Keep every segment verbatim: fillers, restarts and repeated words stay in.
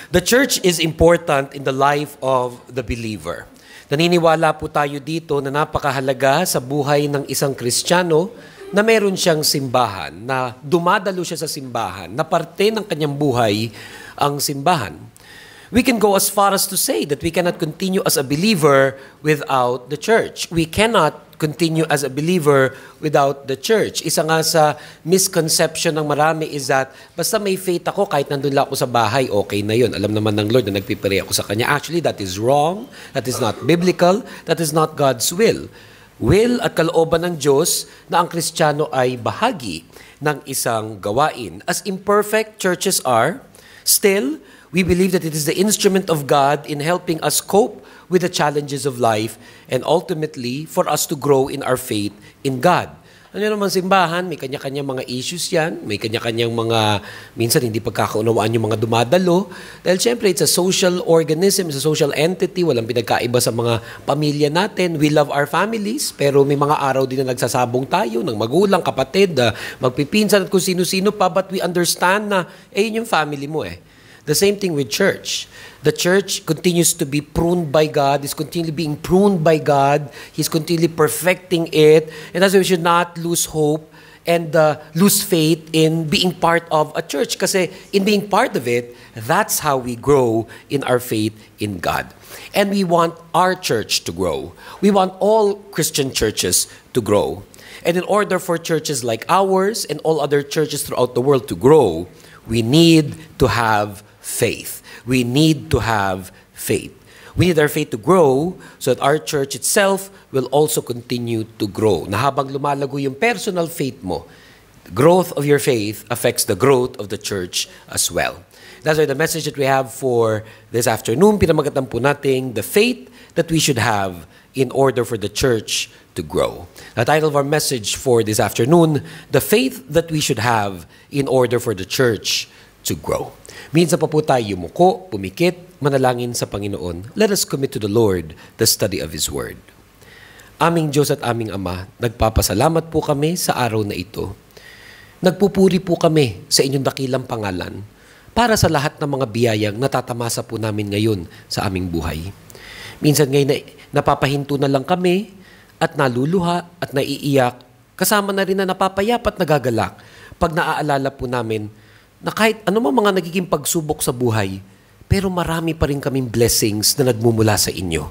The church is important in the life of the believer. Naniniwala po tayo dito na napakahalaga sa buhay ng isang Kristiyano na meron siyang simbahan, na dumadalo siya sa simbahan, na parte ng kanyang buhay ang simbahan. We can go as far as to say that we cannot continue as a believer without the church. We cannot continue as a believer without the church. Isa nga sa misconception ng marami is that basta may faith ako, kahit nandun lang ako sa bahay, okay na yun. Alam naman ng Lord na nagpipray ako sa Kanya. Actually, that is wrong. That is not biblical. That is not God's will. Will at kalooban ng Diyos na ang Kristiyano ay bahagi ng isang gawain. As imperfect churches are, still, we believe that it is the instrument of God in helping us cope with the challenges of life and ultimately for us to grow in our faith in God. Ano naman simbahan, may kanya-kanyang mga issues yan, may kanya-kanyang mga, minsan hindi pagkakaunawaan yung mga dumadalo. Dahil syempre, it's a social organism, it's a social entity, walang pinagkaiba sa mga pamilya natin. We love our families, pero may mga araw din na nagsasabong tayo ng magulang, kapatid, uh, magpipinsan at kung sino-sino pa, but we understand na, eh, yun yung family mo eh. The same thing with church. The church continues to be pruned by God, is continually being pruned by God. He's continually perfecting it. And that's why we should not lose hope and uh, lose faith in being part of a church. Kasi in being part of it, that's how we grow in our faith in God. And we want our church to grow. We want all Christian churches to grow. And in order for churches like ours and all other churches throughout the world to grow, we need to have faith. We need to have faith. We need our faith to grow so that our church itself will also continue to grow. Na habang lumalago yung personal faith mo, growth of your faith affects the growth of the church as well. That's why the message that we have for this afternoon, pinamagatan po natin, the faith that we should have in order for the church to grow. The title of our message for this afternoon, the faith that we should have in order for the church to grow. Minsan pa po tayo yumuko, pumikit, manalangin sa Panginoon. Let us commit to the Lord the study of His Word. Aming Diyos at aming Ama, nagpapasalamat po kami sa araw na ito. Nagpupuri po kami sa inyong dakilang pangalan para sa lahat ng mga biyayang natatamasa po namin ngayon sa aming buhay. Minsan ngayon na napapahinto na lang kami at naluluha at naiiyak, kasama na rin na napapayap at nagagalak pag naaalala po namin na kahit ano mga nagiging pagsubok sa buhay, pero marami pa rin kaming blessings na nagmumula sa inyo.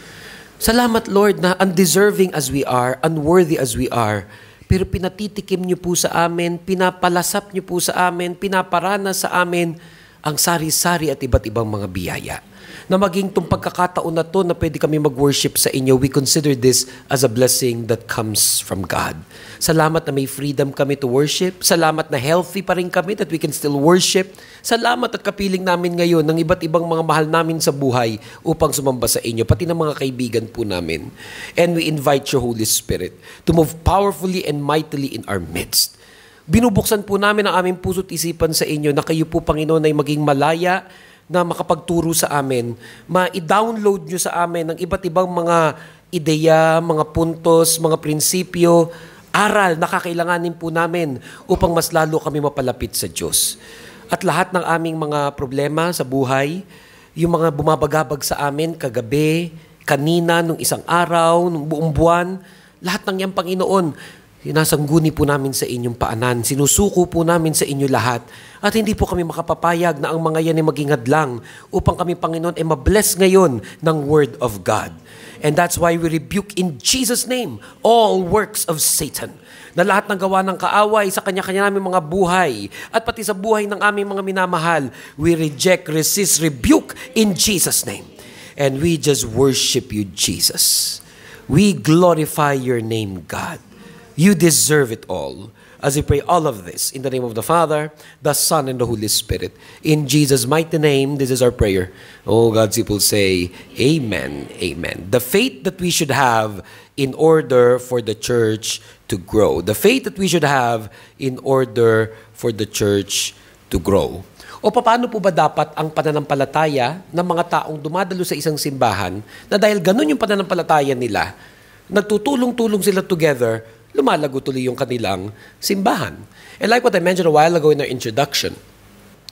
Salamat, Lord, na undeserving as we are, unworthy as we are, pero pinatitikim niyo po sa amin, pinapalasap niyo po sa amin, pinaparana sa amin ang sari-sari at iba't ibang mga biyaya. Na maging itong pagkakataon na to na pwede kami mag-worship sa inyo, we consider this as a blessing that comes from God. Salamat na may freedom kami to worship. Salamat na healthy pa rin kami that we can still worship. Salamat at kapiling namin ngayon ng iba't ibang mga mahal namin sa buhay upang sumamba sa inyo, pati ng mga kaibigan po namin. And we invite your Holy Spirit to move powerfully and mightily in our midst. Binubuksan po namin ang aming puso't isipan sa inyo na kayo po, Panginoon, ay maging malaya na makapagturo sa amin, ma-download nyo sa amin ng iba't ibang mga ideya, mga puntos, mga prinsipyo, aral na kakailanganin po namin upang mas lalo kami mapalapit sa Diyos. At lahat ng aming mga problema sa buhay, yung mga bumabagabag sa amin kagabi, kanina, nung isang araw, nung buong buwan, lahat ng yan, Panginoon, sinasangguni po namin sa inyong paanan. Sinusuko po namin sa inyo lahat. At hindi po kami makapapayag na ang mga yan ay maging hadlang upang kami, Panginoon, ay mabless ngayon ng Word of God. And that's why we rebuke in Jesus' name all works of Satan. Na lahat ng gawa ng kaaway sa kanya-kanya namin mga buhay at pati sa buhay ng aming mga minamahal, we reject, resist, rebuke in Jesus' name. And we just worship you, Jesus. We glorify your name, God. You deserve it all. As we pray all of this in the name of the Father, the Son, and the Holy Spirit. In Jesus' mighty name, this is our prayer. Oh, God's people say, Amen, Amen. The faith that we should have in order for the church to grow. The faith that we should have in order for the church to grow. O paano po ba dapat ang pananampalataya ng mga taong dumadalo sa isang simbahan na dahil ganun yung pananampalataya nila, nagtutulong-tulong sila together, lumalago tuloy yung kanilang simbahan. And like what I mentioned a while ago in our introduction,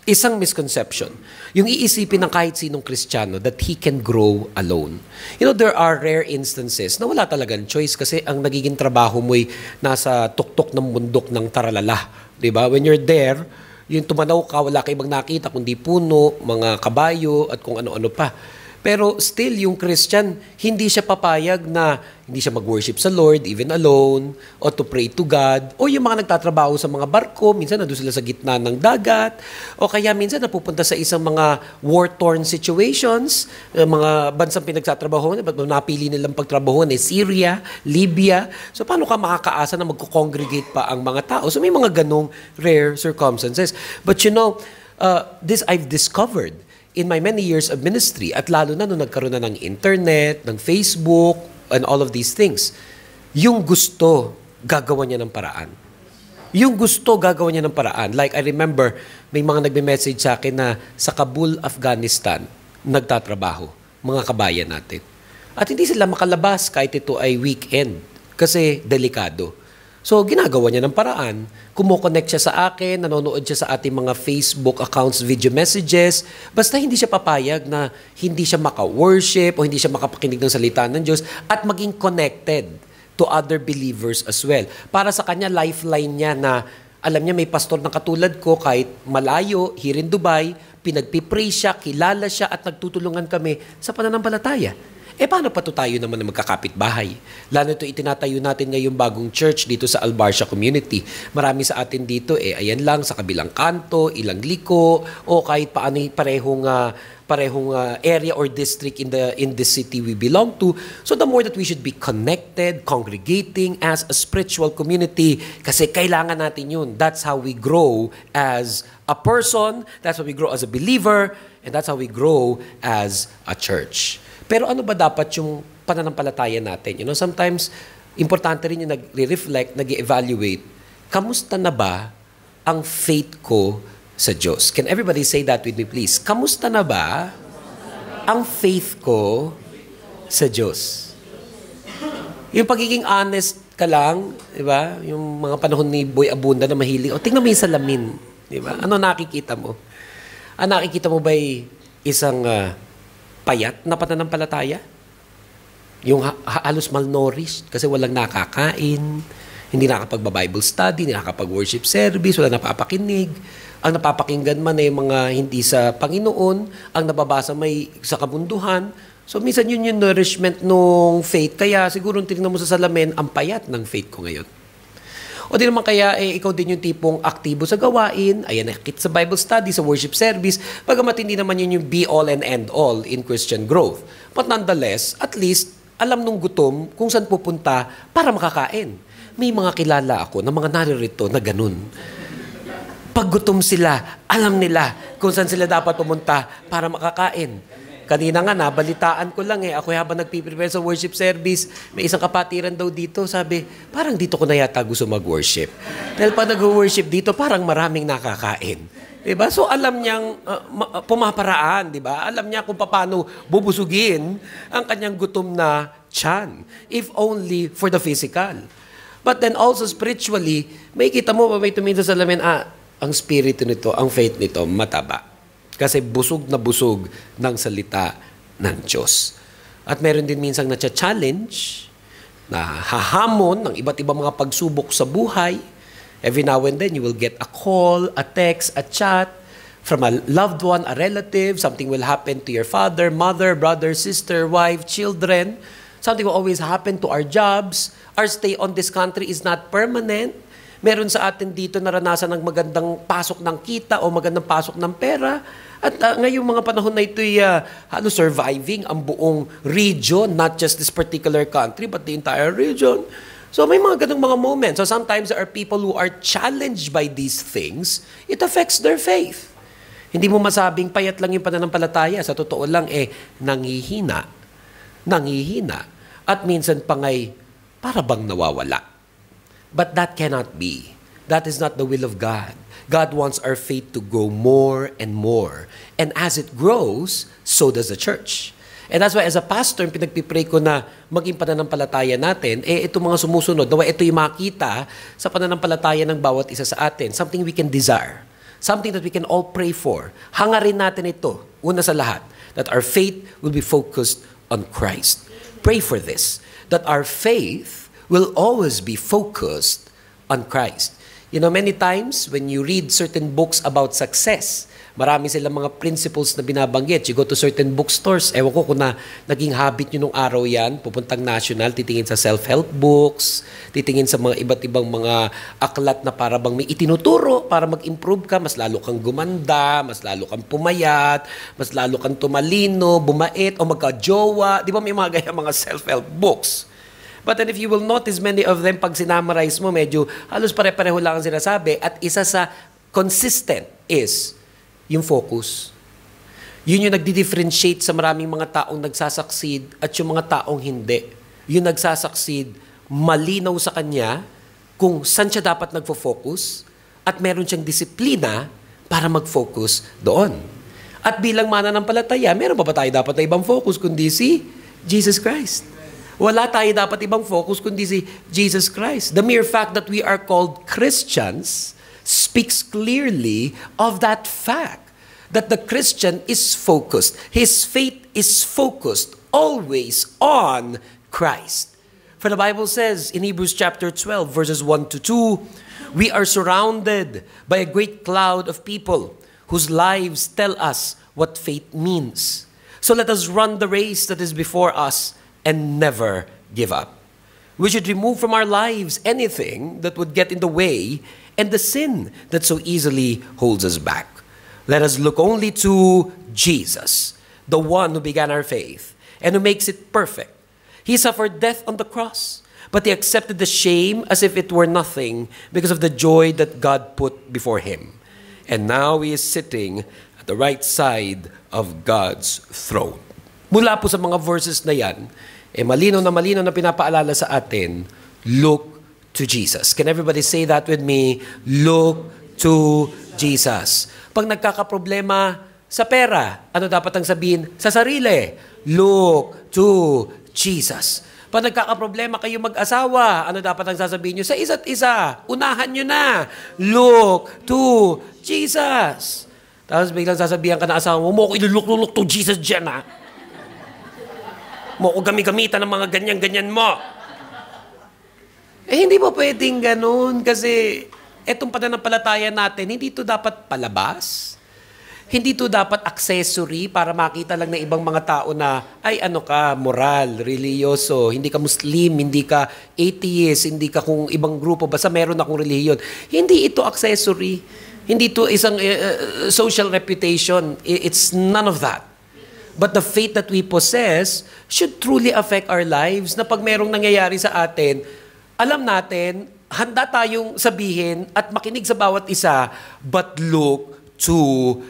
Isang misconception. Yung iisipin ng kahit sinong Kristiyano that he can grow alone. You know, there are rare instances na wala talagang choice kasi ang nagiging trabaho mo'y nasa tuktok ng bundok ng taralala. Diba? When you're there, yung tumanaw ka, wala ka ibang nakita, kundi puno, mga kabayo, at kung ano-ano pa. Pero still, yung Christian, hindi siya papayag na hindi siya mag-worship sa Lord, even alone, o to pray to God. O yung mga nagtatrabaho sa mga barko, minsan nandun sila sa gitna ng dagat, o kaya minsan napupunta sa isang mga war-torn situations, mga bansang pinagtatrabaho, napili nilang pagtrabaho ni Syria, Libya. So paano ka makakaasa na magkukongregate pa ang mga tao? So may mga ganong rare circumstances. But you know, uh, this I've discovered in my many years of ministry, at lalo na nung nagkaroon na ng internet, ng Facebook, and all of these things, yung gusto, gagawa niya ng paraan. Yung gusto, gagawa niya ng paraan. Like, I remember, may mga nagme-message sa akin na sa Kabul, Afghanistan, nagtatrabaho, mga kabayan natin. At hindi sila makalabas kahit ito ay weekend, kasi delikado. So, ginagawa niya ng paraan. Kumo-connect siya sa akin, nanonood siya sa ating mga Facebook accounts, video messages. Basta hindi siya papayag na hindi siya maka-worship o hindi siya makapakinig ng salita ng Diyos at maging connected to other believers as well. Para sa kanya, lifeline niya na alam niya may pastor na katulad ko kahit malayo, here in Dubai, pinagpipray siya, kilala siya at nagtutulungan kami sa pananampalataya. Eh, paano pa to tayo naman na magkakapit-bahay? Lalo ito itinatayo natin ngayong bagong church dito sa Albarcia community. Marami sa atin dito, eh, ayan lang, sa kabilang kanto, ilang liko, o kahit paano parehong, uh, parehong uh, area or district in the in the city we belong to. So the more that we should be connected, congregating as a spiritual community, kasi kailangan natin yun. That's how we grow as a person, that's how we grow as a believer, and that's how we grow as a church. Pero ano ba dapat yung pananampalataya natin? You know, sometimes, importante rin yung nag-reflect, nag-evaluate. Kamusta na ba ang faith ko sa Diyos? Can everybody say that with me, please? Kamusta na ba ang faith ko sa Diyos? Yung pagiging honest ka lang, di ba? Yung mga panahon ni Boy Abunda na mahilig, o tingnan mo yung salamin, di ba? Ano nakikita mo? Ang nakikita mo ba'y isang uh, payat na pananampalataya? Yung ha- halos malnourished kasi walang nakakain, hindi nakakapag-Bible study, hindi nakakapag-worship service, wala napapakinig. Ang napapakinggan man ay mga hindi sa Panginoon, ang nababasa may sa kabunduhan. So minsan yun yung nourishment ng faith. Kaya siguro tinignan mo sa salamin, ang payat ng faith ko ngayon. O di naman kaya, eh, ikaw din yung tipong aktibo sa gawain, ayan, nakikita sa Bible study, sa worship service, bagamat hindi naman yun yung be-all and end-all in Christian growth. But nonetheless, at least, alam nung gutom kung saan pupunta para makakain. May mga kilala ako na mga naririto na ganun. Pag gutom sila, alam nila kung saan sila dapat pumunta para makakain. Kanina nga, nabalitaan ko lang eh. Ako habang nagpiprepare sa worship service, may isang kapatiran daw dito, sabi, parang dito ko na yata gusto mag-worship. Dahil pag nag-worship dito, parang maraming nakakain. Diba? So alam niyang uh, pumaparaan, diba? Alam niya kung paano bubusugin ang kanyang gutom na tiyan. If only for the physical. But then also spiritually, may kita mo, may tumingin sa salamin, ah, ang spirit nito, ang faith nito, mataba. Kasi busog na busog ng salita ng Diyos. At meron din minsang na-challenge, na hahamon ng iba't ibang mga pagsubok sa buhay. Every now and then, you will get a call, a text, a chat from a loved one, a relative. Something will happen to your father, mother, brother, sister, wife, children. Something will always happen to our jobs. Our stay on this country is not permanent. Meron sa atin dito naranasan ng magandang pasok ng kita o magandang pasok ng pera. At uh, ngayong mga panahon na ito'y uh, ano, surviving ang buong region, not just this particular country, but the entire region. So may mga ganung mga moments. So sometimes there are people who are challenged by these things. It affects their faith. Hindi mo masabing payat lang yung pananampalataya. Sa totoo lang, eh, nangihina. Nangihina. At minsan pa nga'y para bang nawawala. But that cannot be. That is not the will of God. God wants our faith to grow more and more. And as it grows, so does the church. And that's why as a pastor, pinagpipray ko na maging pananampalataya natin, eh ito mga sumusunod, nawa ito yung makita sa pananampalataya ng bawat isa sa atin. Something we can desire. Something that we can all pray for. Hangarin natin ito, una sa lahat, that our faith will be focused on Christ. Pray for this, that our faith will always be focused on Christ. You know, many times when you read certain books about success, marami silang mga principles na binabanggit. You go to certain bookstores, ewan ko kung na naging habit nyo nung araw yan, pupuntang national, titingin sa self-help books, titingin sa mga iba't ibang mga aklat na para bang may itinuturo para mag-improve ka, mas lalo kang gumanda, mas lalo kang pumayat, mas lalo kang tumalino, bumait, o magka-jowa. Di ba may mga gaya mga self-help books? But then if you will notice, many of them, pag sinamarize mo, medyo halos pare-pareho lang ang sinasabi. At isa sa consistent is yung focus. Yun yung nagdi-differentiate sa maraming mga taong nagsasucceed at yung mga taong hindi. Yung nagsasucceed, malinaw sa kanya kung saan siya dapat nagfo-focus at meron siyang disiplina para mag-focus doon. At bilang mananampalataya, meron pa ba tayo dapat na ibang focus kundi si Jesus Christ? Wala tayo dapat ibang focus kundi si Jesus Christ. The mere fact that we are called Christians speaks clearly of that fact, that the Christian is focused. His faith is focused always on Christ. For the Bible says in Hebrews chapter twelve, verses one to two, we are surrounded by a great cloud of people whose lives tell us what faith means. So let us run the race that is before us and never give up. We should remove from our lives anything that would get in the way and the sin that so easily holds us back. Let us look only to Jesus, the one who began our faith and who makes it perfect. He suffered death on the cross, but he accepted the shame as if it were nothing because of the joy that God put before him. And now he is sitting at the right side of God's throne. Mula po sa mga verses na yan, eh malino na malino na pinapaalala sa atin, look to Jesus. Can everybody say that with me? Look to Jesus. Pag nagkakaproblema sa pera, ano dapat ang sabihin? Sa sarili, look to Jesus. Pag nagkakaproblema kayo mag-asawa, ano dapat ang sasabihin nyo? Sa isa't isa, unahan nyo na, look to Jesus. Tapos biglang sasabihan ka na asawa mo, mo ko iluluk-luluk to Jesus dyan, ha? Mo ko gami-gamitan ng mga ganyan-ganyan mo. Eh, hindi mo pwedeng ganun kasi etong pananampalataya natin, hindi ito dapat palabas. Hindi ito dapat accessory para makita lang ng ibang mga tao na, ay ano ka, moral, religyoso, hindi ka Muslim, hindi ka atheist, hindi ka kung ibang grupo, basta meron akong relihiyon. Hindi ito accessory. Hindi ito isang uh, social reputation. It's none of that. But the faith that we possess should truly affect our lives na pag merong nangyayari sa atin, alam natin, handa tayong sabihin at makinig sa bawat isa, but look to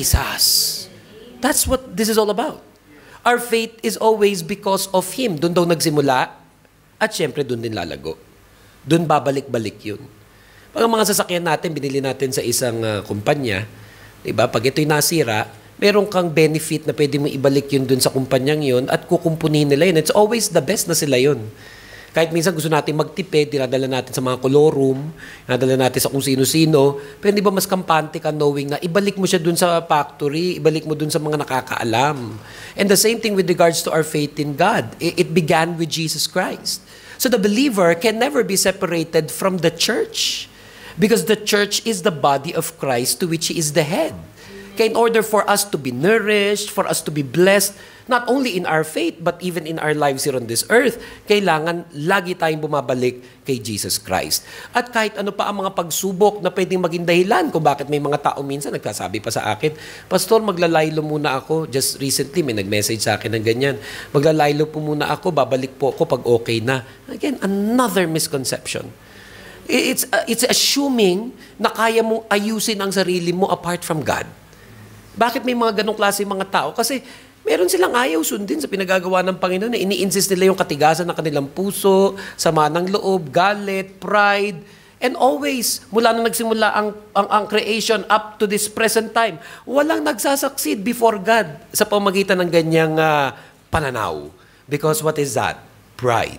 Jesus. That's what this is all about. Our faith is always because of Him. Doon daw nagsimula at syempre doon din lalago. Doon babalik-balik yun. Pag ang mga sasakyan natin, binili natin sa isang uh, kumpanya, diba? Pag ito'y nasira, meron kang benefit na pwede mo ibalik yun dun sa kumpanyang yun at kukumpunin nila yun. It's always the best na sila yun. Kahit minsan gusto natin magtipid, dinadala natin sa mga colorum, dinadala natin sa kung sino-sino, pero di ba mas kampante ka knowing na ibalik mo siya dun sa factory, ibalik mo dun sa mga nakakaalam. And the same thing with regards to our faith in God. It began with Jesus Christ. So the believer can never be separated from the church because the church is the body of Christ to which He is the head. In order for us to be nourished, for us to be blessed, not only in our faith, but even in our lives here on this earth, kailangan lagi tayong bumabalik kay Jesus Christ. At kahit ano pa ang mga pagsubok na pwedeng maging dahilan kung bakit may mga tao minsan nagsasabi pa sa akin, Pastor, maglalaylo muna ako. Just recently, may nag-message sa akin ng ganyan. Maglalaylo po muna ako, babalik po ako pag okay na. Again, another misconception. It's, uh, it's assuming na kaya mong ayusin ang sarili mo apart from God. Bakit may mga ganong klase mga tao? Kasi meron silang ayaw sundin sa pinagagawa ng Panginoon. Ini-insist nila yung katigasan ng kanilang puso, sama ng loob, galit, pride. And always, mula na nagsimula ang, ang, ang creation up to this present time, walang nagsasucceed before God sa pamagitan ng ganyang uh, pananaw. Because what is that? Pride.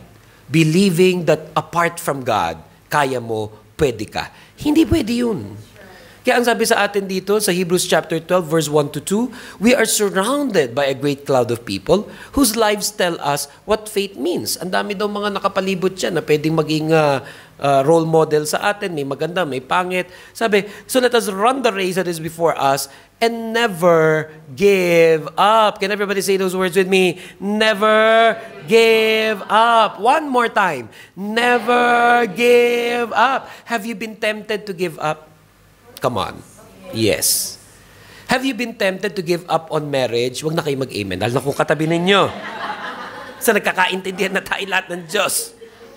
Believing that apart from God, kaya mo, pwede ka. Hindi pwede yun. Kaya ang sabi sa atin dito sa Hebrews chapter twelve verse one to two, we are surrounded by a great cloud of people whose lives tell us what faith means. Ang dami daw mga nakapalibot dyan na pwedeng maging uh, uh, role model sa atin. May maganda, may pangit. Sabi, so let us run the race that is before us and never give up. Can everybody say those words with me? Never give up. One more time. Never give up. Have you been tempted to give up? Come on. Yes. Have you been tempted to give up on marriage? Huwag na kayo mag-amen. Dahil na kung katabi ninyo. Sa nagkakaintindihan na tayo lahat ng Diyos.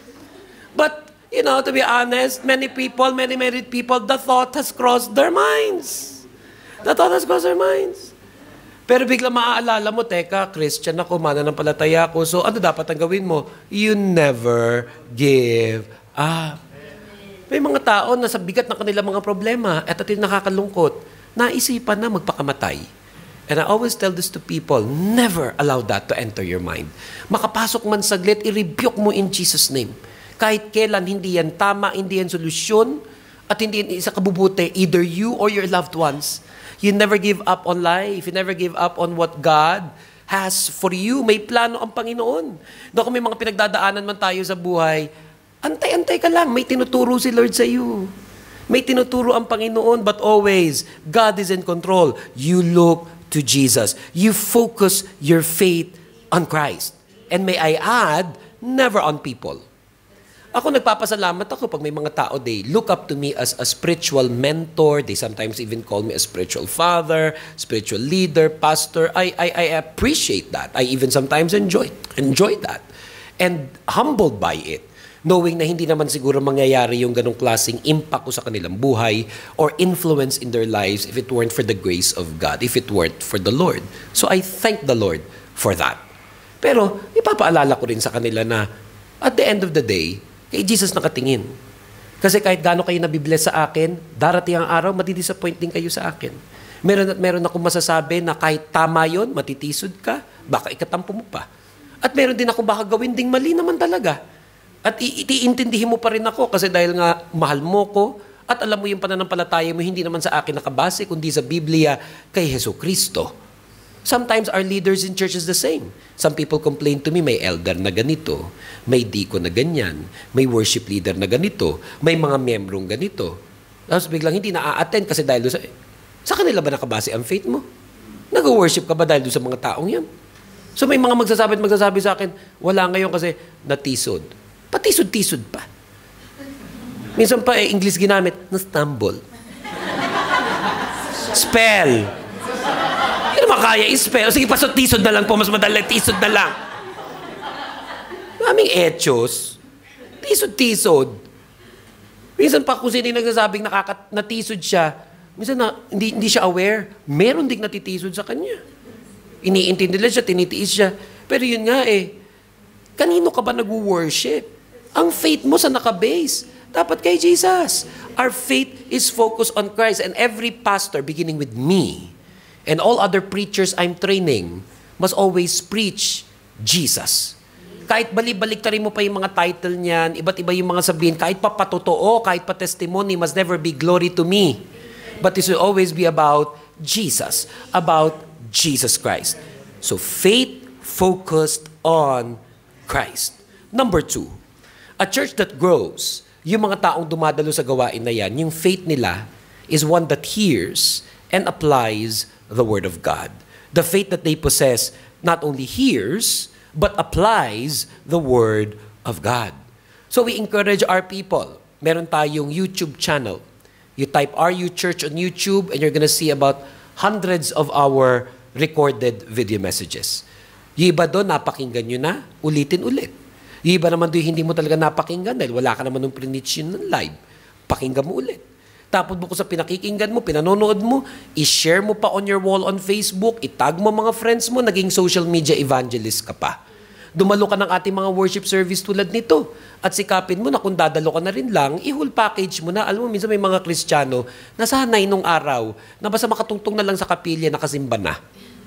But, you know, to be honest, many people, many married people, the thought has crossed their minds. The thought has crossed their minds. Pero bigla maaalala mo, teka, Christian ako, mananampalataya ako, so ano dapat ang gawin mo? You never give up. May mga tao na sa bigat ng kanilang mga problema at atin nakakalungkot, naisipan na magpakamatay. And I always tell this to people, never allow that to enter your mind. Makapasok man saglit, i-rebuke mo in Jesus' name. Kahit kailan, hindi yan tama, hindi yan solusyon, at hindi yan isa kabubuti, either you or your loved ones. You never give up on life. You never give up on what God has for you. May plano ang Panginoon. Doon kung may mga pinagdadaanan man tayo sa buhay, antay-antay ka lang. May tinuturo si Lord sa iyo. May tinuturo ang Panginoon, but always, God is in control. You look to Jesus. You focus your faith on Christ. And may I add, never on people. Ako nagpapasalamat ako pag may mga tao, they look up to me as a spiritual mentor. They sometimes even call me a spiritual father, spiritual leader, pastor. I, I, I appreciate that. I even sometimes enjoy, enjoy that. And humbled by it. Knowing na hindi naman siguro mangyayari yung ganong klaseng impact ko sa kanilang buhay or influence in their lives if it weren't for the grace of God, if it weren't for the Lord. So I thank the Lord for that. Pero ipapaalala ko rin sa kanila na at the end of the day, kay Jesus nakatingin. Kasi kahit gaano kayo nabibless sa akin, darating ang araw, matidisappoint din kayo sa akin. Meron at meron akong masasabi na kahit tama yon, matitisod ka, baka ikatampo mo pa. At meron din akong baka gawin ding mali naman talaga. At iintindihin mo pa rin ako kasi dahil nga mahal mo ko at alam mo yung pananampalataya mo hindi naman sa akin nakabase kundi sa Biblia kay Hesus Kristo. Sometimes our leaders in church is the same. Some people complain to me, may elder na ganito, may deacon na ganyan, may worship leader na ganito, may mga membrong ganito. Tapos biglang hindi na-attend kasi dahil doon sa... Sa kanila ba nakabase ang faith mo? Nag-worship ka ba dahil doon sa mga taong yan? So may mga magsasabi at magsasabi sa akin, wala ngayon kasi natisod. Patisod-tisod pa. Minsan pa eh, English ginamit, na-stumble. Spell. Hindi naman kaya i-spell. Sige, pasot-tisod na lang po. Mas madali, tisod na lang. Maraming etyos. Tisod-tisod. Minsan pa kung sino yung nagsasabing nakakat natisod siya, minsan na, hindi, hindi siya aware, meron ding natitisod sa kanya. Iniintindi nila siya, tinitiis siya. Pero yun nga eh, kanino ka ba nag-worship? Ang faith mo sa nakabase. Dapat kay Jesus. Our faith is focused on Christ. And every pastor, beginning with me, and all other preachers I'm training, must always preach Jesus. Kahit balik-baliktarin mo pa yung mga title niyan, iba't iba yung mga sabihin, kahit pa patotoo, kahit pa testimony, must never be glory to me. But this will always be about Jesus. About Jesus Christ. So faith focused on Christ. Number two, a church that grows, yung mga taong dumadalo sa gawain na yan, yung faith nila is one that hears and applies the Word of God. The faith that they possess not only hears, but applies the Word of God. So we encourage our people. Meron tayong YouTube channel. You type R U Church on YouTube and you're gonna see about hundreds of our recorded video messages. Yung iba doon, napakinggan nyo na, ulitin ulit. Yung iba naman doon, hindi mo talaga napakinggan dahil wala ka naman nung pre-niche yun ng live. Pakinggan mo ulit. Tapos bukod sa pinakikinggan mo, pinanonood mo, i-share mo pa on your wall on Facebook, itag mo mga friends mo, naging social media evangelist ka pa. Dumalo ka ng ating mga worship service tulad nito. At sikapin mo na kung dadalo ka na rin lang, i-whole package mo na. Alam mo, minsan may mga Kristiyano na sanay nung araw na basta makatungtong na lang sa kapilya, nakasimba na.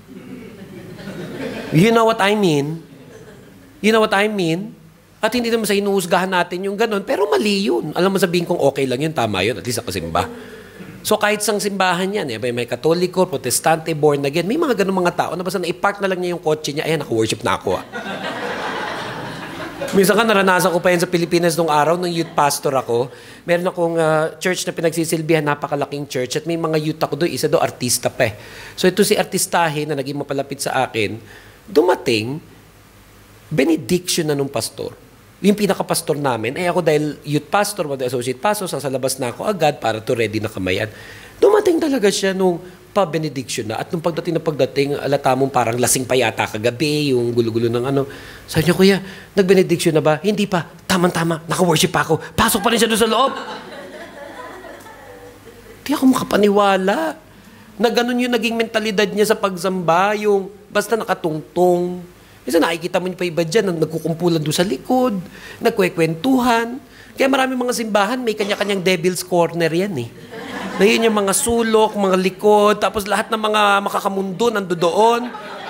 You know what I mean? You know what I mean? At hindi naman sa hinuhusgahan natin yung ganun, pero mali yun. Alam mo sabihin kong okay lang yun, tama yun, at least nakasimba. So kahit sang simbahan yan, eh, may, may Katoliko, Protestante, born again, may mga ganun mga tao na basta na-park na lang niya yung kotse niya, ayan, naka-worship na ako ah. Minsan ka, naranasan ko pa yan sa Pilipinas nung araw, nung youth pastor ako. Meron akong uh, church na pinagsisilbihan, napakalaking church, at may mga youth ako doon, isa doon, artista pa eh. So ito si artistahin na naging mapalapit sa akin, dumating, benediction na nung pastor. Yung pinaka-pastor namin, eh ako dahil youth pastor, associate pastor, sa labas na ako agad para to ready na kamayan. Dumating talaga siya nung pa-benediction na. At nung pagdating na pagdating, alata mong parang lasing pa yata kagabi, yung gulo-gulo ng ano. Sabi niya, kuya, nag-benediction na ba? Hindi pa. Tama-tama, naka-worship pa ako. Pasok pa rin siya doon sa loob. Di ako makapaniwala na ganun yung naging mentalidad niya sa pagsamba, yung basta nakatungtong. Kasi nakikita mo yung pa iba dyan, nagkukumpulan doon sa likod, nagkwekwentuhan. Kaya marami mga simbahan, may kanya-kanyang devil's corner yan eh. Na yun yung mga sulok, mga likod, tapos lahat ng mga makakamundo nando doon.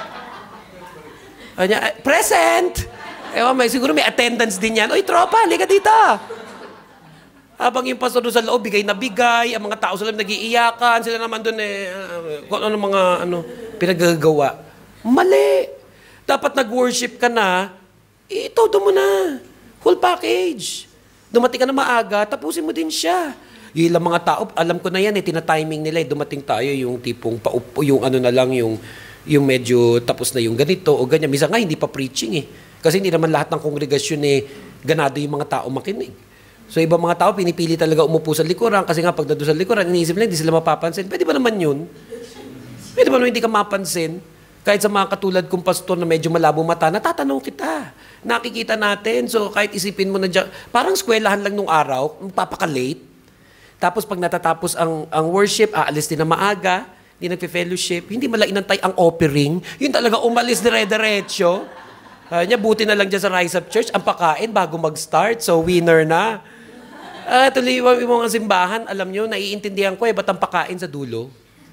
Kanya, present! Ewan, may, siguro may attendance din yan. Oy, tropa, liga dito! Habang yung pastor doon sa loob, bigay na bigay, ang mga tao sa loob nag-iiyakan, sila naman doon eh, kung ano mga ano, pinagagawa. Mali! Dapat nag-worship ka na, eh, todo mo na. Full package. Dumating ka na maaga, tapusin mo din siya. Yung ilang mga tao, alam ko na yan eh, tina-timing nila eh, dumating tayo yung tipong paupo, yung ano na lang, yung, yung medyo tapos na yung ganito o ganyan. Minsan nga, hindi pa preaching eh. Kasi hindi naman lahat ng kongregasyon eh, ganado yung mga tao makinig. So ibang mga tao, pinipili talaga umupo sa likuran kasi nga pag nandun sa likuran, iniisip nila, hindi sila mapapansin. Pwede ba naman yun? Pwede ba naman hindi ka mapansin? Kahit sa mga katulad kong pastor na medyo malabo mata, natatanong kita. Nakikita natin. So kahit isipin mo na dyan, parang eskwelahan lang nung araw, papaka-late. Tapos pag natatapos ang, ang worship, aalis din na maaga, hindi nagpe-fellowship, hindi mala inantay ang offering, yun talaga umalis dire-diretso. Uh, niya, buti na lang dyan sa Rise Up Church, ang pakain bago mag-start, so winner na. Uh, tuloy yung mga simbahan, alam nyo, naiintindihan ko eh, ba't ang pakain sa dulo?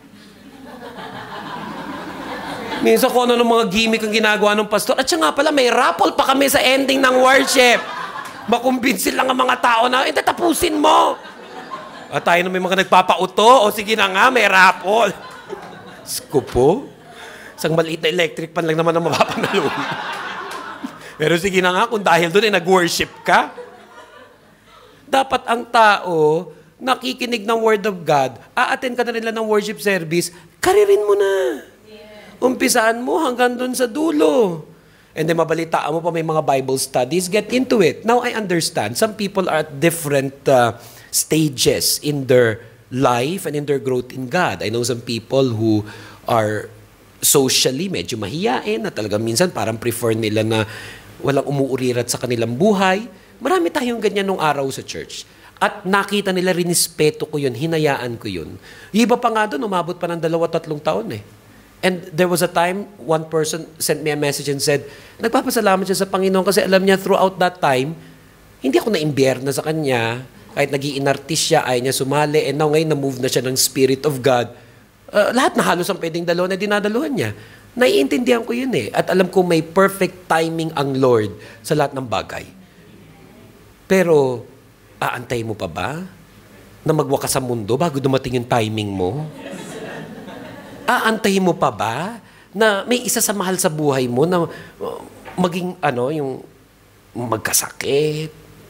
Minsan ko ano ng mga gimmick ang ginagawa ng pastor. At siya nga pala, may raffle pa kami sa ending ng worship. Makumbinsin lang ang mga tao na, eh, tapusin mo. At tayo na may mga nagpapauto, o sige na nga, may raffle. Skupo. Isang maliit na electric pan lang naman ang mapapanalo. Pero sige na nga, kung dahil doon ay nag-worship ka. Dapat ang tao, nakikinig ng Word of God, a-attend ka na nila ng worship service, karirin mo na. Umpisaan mo hanggang doon sa dulo. And then mabalitaan mo pa may mga Bible studies, get into it. Now I understand, some people are at different uh, stages in their life and in their growth in God. I know some people who are socially medyo mahiyain, na talagang minsan parang prefer nila na walang umuurirat sa kanilang buhay. Marami tayong ganyan nung araw sa church. At nakita nila, rinispeto ko yun, hinayaan ko yun. Yung iba pa nga doon, umabot pa ng dalawa, tatlong taon eh. And there was a time, one person sent me a message and said, nagpapasalamat siya sa Panginoon kasi alam niya throughout that time, hindi ako na-imbierna sa kanya, kahit nag-iinartis siya, ayaw niya sumali, and now ngayon na-move na siya ng Spirit of God. Uh, lahat na halos ang pwedeng dalawa na dinadaluhan niya. Naiintindihan ko yun eh. At alam ko may perfect timing ang Lord sa lahat ng bagay. Pero, aantay mo pa ba na magwakas sa mundo bago dumating yung timing mo? Aantayin mo pa ba na may isa sa mahal sa buhay mo na uh, maging ano, yung magkasakit?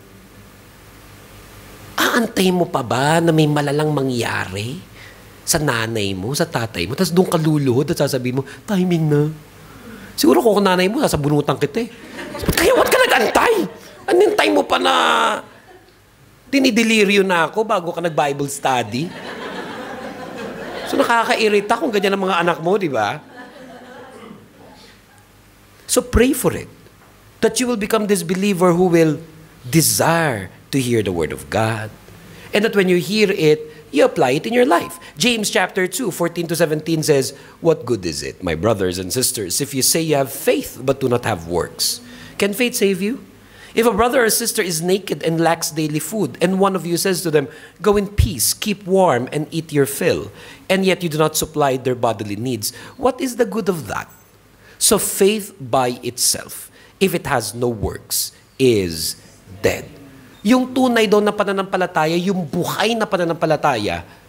Aantayin mo pa ba na may malalang mangyari sa nanay mo, sa tatay mo, tapos doon ka luluhod at sasabihin mo, timing na. Siguro kung nanay mo, sasabunutan kita eh. Kaya ba't ka nag-antay? Anintay mo pa na dinideliryo na ako bago ka nag-Bible study? So nakakairita kung ganyan ang mga anak mo, di ba? So pray for it. That you will become this believer who will desire to hear the Word of God. And that when you hear it, you apply it in your life. James chapter two, fourteen to seventeen says, "What good is it, my brothers and sisters, if you say you have faith but do not have works? Can faith save you? If a brother or sister is naked and lacks daily food, and one of you says to them, 'Go in peace, keep warm, and eat your fill,' and yet you do not supply their bodily needs, what is the good of that? So faith by itself, if it has no works, is dead." Yung tunay daw na pananampalataya, yung buhay na pananampalataya,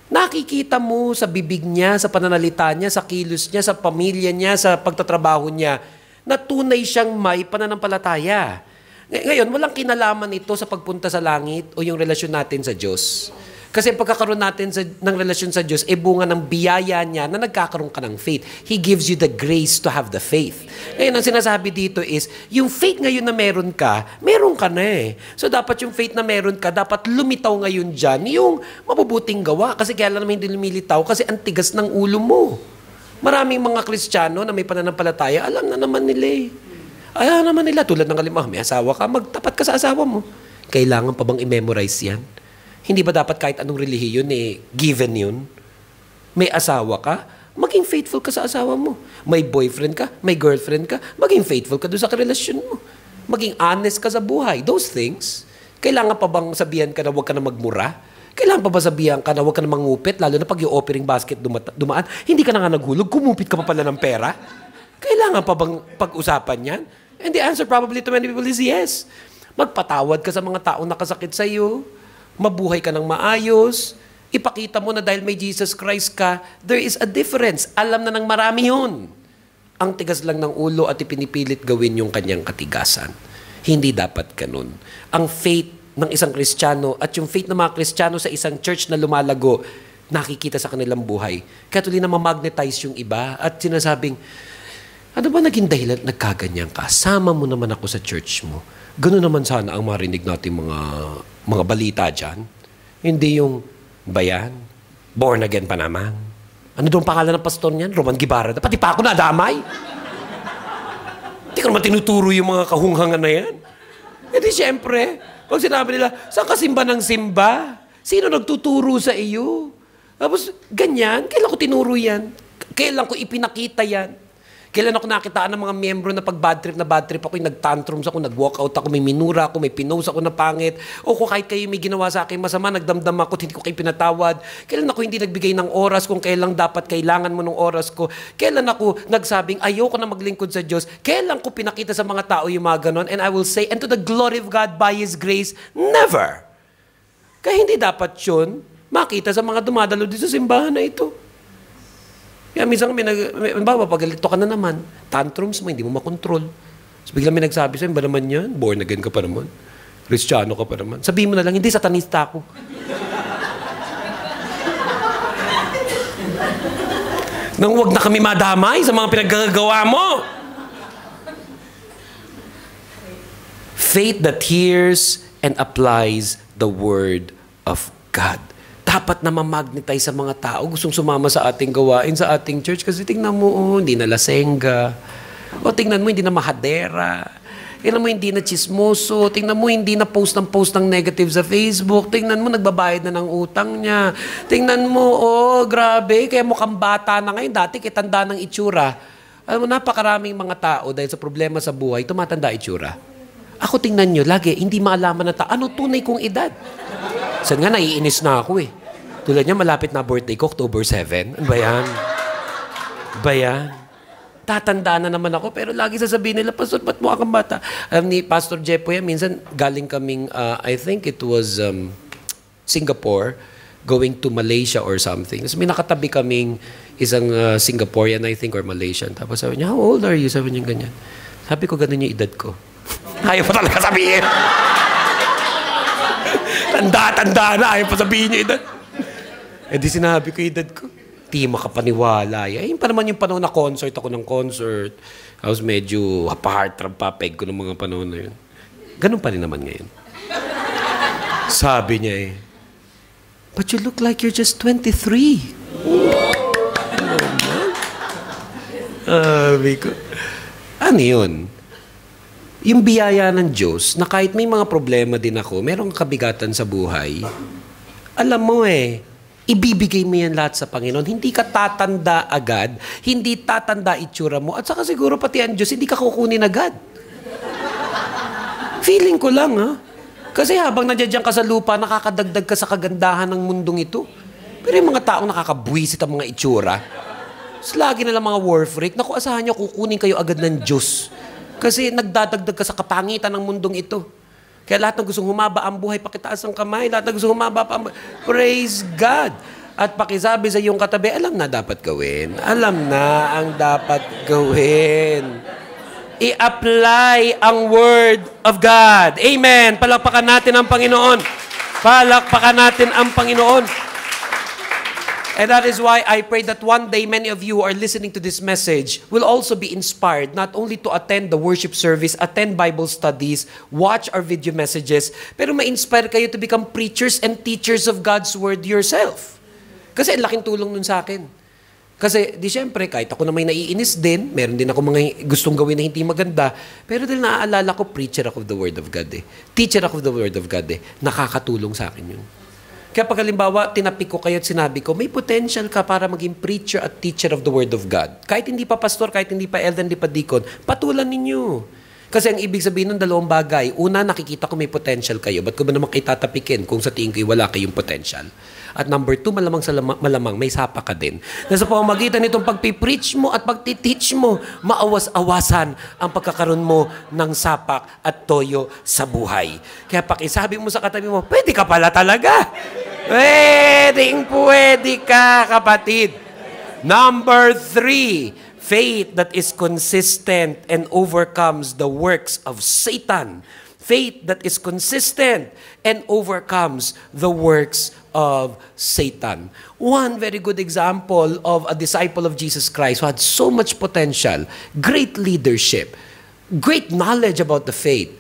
Nakikita mo sa bibig niya, sa pananalita niya, sa kilos niya, sa pamilya niya, sa pagtatrabaho niya, na tunay siyang may pananampalataya. Ngayon, walang kinalaman ito sa pagpunta sa langit o yung relasyon natin sa Diyos. Kasi pagkakaroon natin sa, ng relasyon sa Diyos, e bunga ng biyaya niya na nagkakaroon ka ng faith. He gives you the grace to have the faith. Ngayon, ang sinasabi dito is, yung faith ngayon na meron ka, meron ka na eh. So, dapat yung faith na meron ka, dapat lumitaw ngayon dyan yung mabubuting gawa. Kasi kaya lang naman hindi lumilitaw, kasi ang tigas ng ulo mo. Maraming mga Kristiyano na may pananampalataya, alam na naman nila eh. Ayaw naman nila, tulad ng halimbawa, may asawa ka, magtapat ka sa asawa mo. Kailangan pa bang i-memorize yan? Hindi ba dapat kahit anong relihiyon eh, given yun? May asawa ka, maging faithful ka sa asawa mo. May boyfriend ka, may girlfriend ka, maging faithful ka doon sa relasyon mo. Maging honest ka sa buhay. Those things, kailangan pa bang sabihan ka na huwag ka na magmura? Kailangan pa ba sabihan ka na huwag ka na mangupit, lalo na pag yung offering basket dumaan, hindi ka na nga naghulog, kumupit ka pa pala ng pera? Kailangan pa bang pag-usapan yan? And the answer probably to many people is yes. Magpatawad ka sa mga taong nakasakit sa iyo. Mabuhay ka ng maayos, ipakita mo na dahil may Jesus Christ ka, there is a difference. Alam na ng marami yun. Ang tigas lang ng ulo at ipinipilit gawin yung kanyang katigasan. Hindi dapat ganun. Ang faith ng isang Kristiyano at yung faith ng mga Kristiyano sa isang church na lumalago, nakikita sa kanilang buhay. Kaya tuloy na ma-magnetize yung iba at sinasabing, ano ba naging dahilan nagkaganyan ka? Sama mo naman ako sa church mo. Ganun naman sana ang marinig natin mga mga balita dyan. Hindi yung bayan, born again pa naman. Ano doon pangalan ng pastor niyan? Roman Guibarra. Pati pa ako nadamay. Hindi ko naman tinuturo yung mga kahunghangan na yan. E di siyempre, pag sinabi nila, saan ka simba ng simba? Sino nagtuturo sa iyo? Tapos, ganyan, kailan ko tinuro yan? Kailan ko ipinakita yan? Kailan ako nakitaan ng mga miyembro na pag bad trip na bad trip ako, yung nag-tantrums ako, nag-walkout ako, may minura ako, may pinost ako na pangit, o kung kahit kayo may ginawa sa akin masama, nagdamdam ako, hindi ko kayo pinatawad. Kailan ako hindi nagbigay ng oras kung kailan dapat kailangan mo ng oras ko? Kailan ako nagsabing ayoko na maglingkod sa Diyos? Kailan ko pinakita sa mga tao yung mga ganon? And I will say, and to the glory of God by His grace, never. Kaya hindi dapat yun makita sa mga dumadalo dito sa simbahan na ito. Kaya minsan may nag... Bawa, pagalito ka na naman. Tantrums mo, hindi mo makontrol. So, biglang may nagsabi sa'yo, ba naman yan? Born again ka pa naman. Kristiyano ka pa naman. Sabihin mo na lang, hindi, satanista ako. Nang wag na kami madamay sa mga pinaggagawa mo. Faith that hears and applies the Word of God. Dapat na ma-magnetize sa mga tao. Gustong sumama sa ating gawain, sa ating church. Kasi tingnan mo, oh, hindi na lasengga. O tingnan mo, hindi na mahadera. Tingnan mo, hindi na chismoso. Tingnan mo, hindi na post ng post ng negative sa Facebook. Tingnan mo, nagbabayad na ng utang niya. Tingnan mo, oh, grabe. Kaya mukhang bata na ngayon. Dati, kitanda ng itsura. Alam mo, napakaraming mga tao dahil sa problema sa buhay, tumatanda itsura. Ako tingnan nyo, lagi, hindi maalaman na ta, ano tunay kong edad? Saan nga, naiinis na ako eh. Tulad niya, malapit na birthday ko, October seventh. Ano ba yan? Ba yan? Tatandaan na naman ako, pero lagi sasabihin nila, Pastor, ba't mukha kang bata? Alam ni Pastor Jepo yan, minsan galing kaming, uh, I think it was um, Singapore, going to Malaysia or something. Tapos may nakatabi kaming isang uh, Singaporean, I think, or Malaysian. Tapos sabi niya, how old are you? Sabi niya ganyan. Sabi ko, ganun yung edad ko. Ayaw pa talaga sabihin. Tanda-tanda na, ayaw pa sabihin yung edad. Eh di sinabi ko yung edad ko. Di makapaniwala. Eh, yun pa naman yung panahon na concert ako ng concert. I was medyo pa-heart peg ko ng mga panahon na yun. Ganun pa rin naman ngayon. Sabi niya eh, but you look like you're just twenty-three. Sabi ko, ano yun? Yung biyaya ng Diyos na kahit may mga problema din ako, merong kabigatan sa buhay, alam mo eh, ibibigay mo yan lahat sa Panginoon. Hindi ka tatanda agad, hindi tatanda itsura mo, at saka siguro pati ang Diyos, hindi ka kukunin agad. Feeling ko lang, ha? Kasi habang nandiyan ka sa lupa, nakakadagdag ka sa kagandahan ng mundong ito. Pero yung mga taong nakakabwisit ang mga itsura, lagi na lang mga war freak, naku, asahan nyo, kukunin kayo agad ng Diyos. Kasi nagdadagdag ka sa kapangitan ng mundong ito. Kaya lahat ng gustong humaba ang buhay, pakitaas ang kamay. Lahat ng gustong humaba pa ang buhay. Praise God! At pakisabi sa iyong katabi, alam na dapat gawin. Alam na ang dapat gawin. I-apply ang Word of God. Amen. Palakpakan natin ang Panginoon. Palakpakan natin ang Panginoon. And that is why I pray that one day many of you who are listening to this message will also be inspired not only to attend the worship service, attend Bible studies, watch our video messages, pero ma-inspire kayo to become preachers and teachers of God's Word yourself. Kasi laking tulong nun sa akin. Kasi di syempre, kahit ako na may naiinis din, meron din ako mga gustong gawin na hindi maganda, pero dahil naaalala ko, preacher ako of the Word of God eh. Teacher ako of the Word of God eh. Nakakatulong sa akin yun. Kaya pag halimbawa, tinapik ko kayo at sinabi ko, may potential ka para maging preacher at teacher of the Word of God. Kahit hindi pa pastor, kahit hindi pa elder, hindi pa deacon, patulan ninyo. Kasi ang ibig sabihin ng dalawang bagay, una, nakikita ko may potential kayo. Ba't ko ba naman kayo tatapikin kung sa tingin ko wala kayong potential? At number two, malamang sa lama, malamang, may sapa ka din. Na sa pamamagitan nitong pagpipreach mo at pagtiteach mo, maawas-awasan ang pagkakaroon mo ng sapak at toyo sa buhay. Kaya pakisabi mo sa katabi mo, pwede ka pala talaga. Pwedeng pwede ka, kapatid. Number three, faith that is consistent and overcomes the works of Satan. Faith that is consistent and overcomes the works of Satan. One very good example of a disciple of Jesus Christ who had so much potential, great leadership, great knowledge about the faith,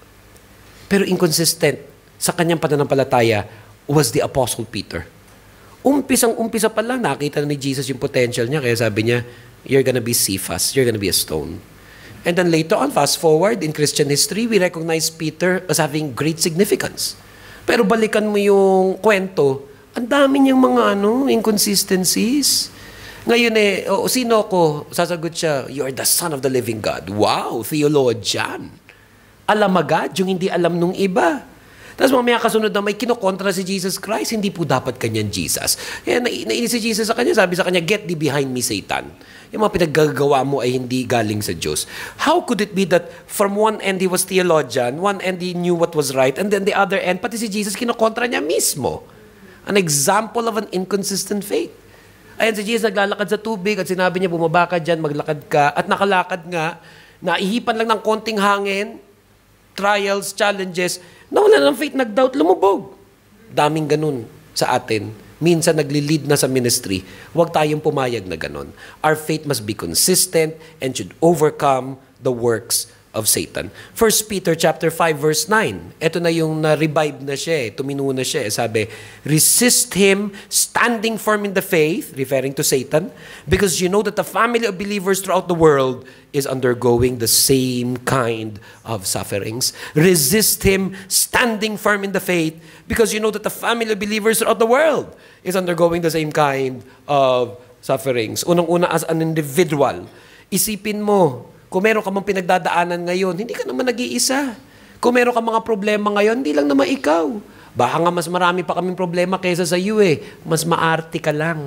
pero inconsistent sa kanyang pananampalataya was the Apostle Peter. Umpisang-umpisa pa lang, nakita na ni Jesus yung potential niya, kaya sabi niya, you're gonna be Cephas, you're gonna be a stone. And then later on, fast forward, in Christian history, we recognize Peter as having great significance. Pero balikan mo yung kwento, ang dami niyang mga ano, inconsistencies. Ngayon eh, oh, sino ko? Sasagot siya, you are the Son of the living God. Wow, theologian. Alam agad yung hindi alam nung iba. Tapos mamaya kasunod na may kinokontra si Jesus Christ, hindi po dapat kanyan Jesus. Kaya na, nainis si Jesus sa kanya, sabi sa kanya, get thee behind me, Satan. Yung mga pinaggagawa mo ay hindi galing sa Diyos. How could it be that from one end he was theologian, one end he knew what was right, and then the other end, pati si Jesus kinokontra niya mismo? An example of an inconsistent faith. Ayan si Jesus naglalakad sa tubig at sinabi niya, bumaba ka dyan, maglakad ka. At nakalakad nga, naihipan lang ng konting hangin, trials, challenges, nawala ng faith, nag-doubt, lumubog. Daming ganun sa atin. Minsan nagli-lead na sa ministry. Huwag tayong pumayag na ganun. Our faith must be consistent and should overcome the works of Satan. First Peter chapter five verse nine. Ito na yung na-revive na siya eh. Tumino na siya eh. Sabi, resist him standing firm in the faith, referring to Satan, because you know that the family of believers throughout the world is undergoing the same kind of sufferings. Resist him standing firm in the faith, because you know that the family of believers throughout the world is undergoing the same kind of sufferings. Unang-una, as an individual, isipin mo, kung meron ka mang pinagdadaanan ngayon, hindi ka naman nag-iisa. Kung meron ka mga problema ngayon, hindi lang naman ikaw. Baka nga mas marami pa kaming problema kaysa sa iyo eh. Mas maarte ka lang.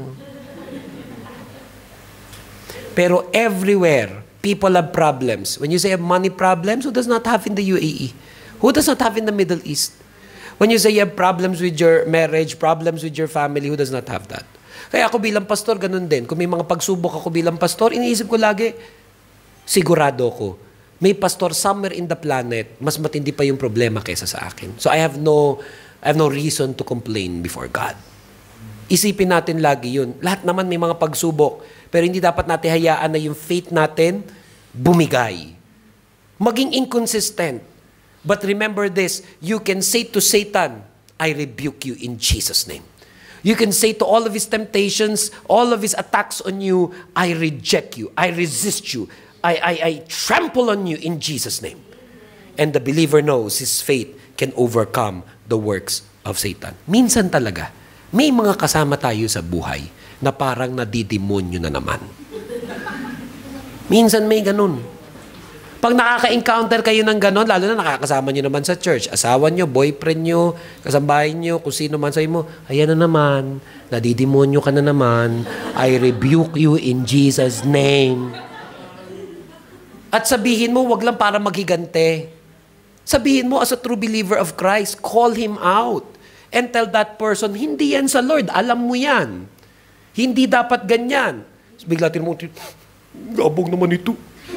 Pero everywhere, people have problems. When you say have money problems, who does not have in the U A E? Who does not have in the Middle East? When you say you have problems with your marriage, problems with your family, who does not have that? Kaya ako bilang pastor, ganun din. Kung may mga pagsubok ako bilang pastor, iniisip ko lagi, sigurado ko, may pastor somewhere in the planet, mas matindi pa yung problema kaysa sa akin. So I have no, I have no reason to complain before God. Isipin natin lagi yun. Lahat naman may mga pagsubok, pero hindi dapat natin hayaan na yung faith natin bumigay. Maging inconsistent. But remember this, you can say to Satan, I rebuke you in Jesus' name. You can say to all of his temptations, all of his attacks on you, I reject you, I resist you, I, I, I trample on you in Jesus' name. And the believer knows his faith can overcome the works of Satan. Minsan talaga, may mga kasama tayo sa buhay na parang nadidemonyo na naman. Minsan may ganun. Pag nakaka-encounter kayo ng ganun, lalo na nakakasama nyo naman sa church, asawa nyo, boyfriend nyo, kasambahay nyo, kung sino man sa'yo mo, ayan na naman, nadidemonyo ka na naman, I rebuke you in Jesus' name. At sabihin mo, wag lang para maghigante. Sabihin mo, as a true believer of Christ, call him out. and tell that person, hindi yan sa Lord, alam mo yan. Hindi dapat ganyan. So, bigla tin mo, gabong naman ito.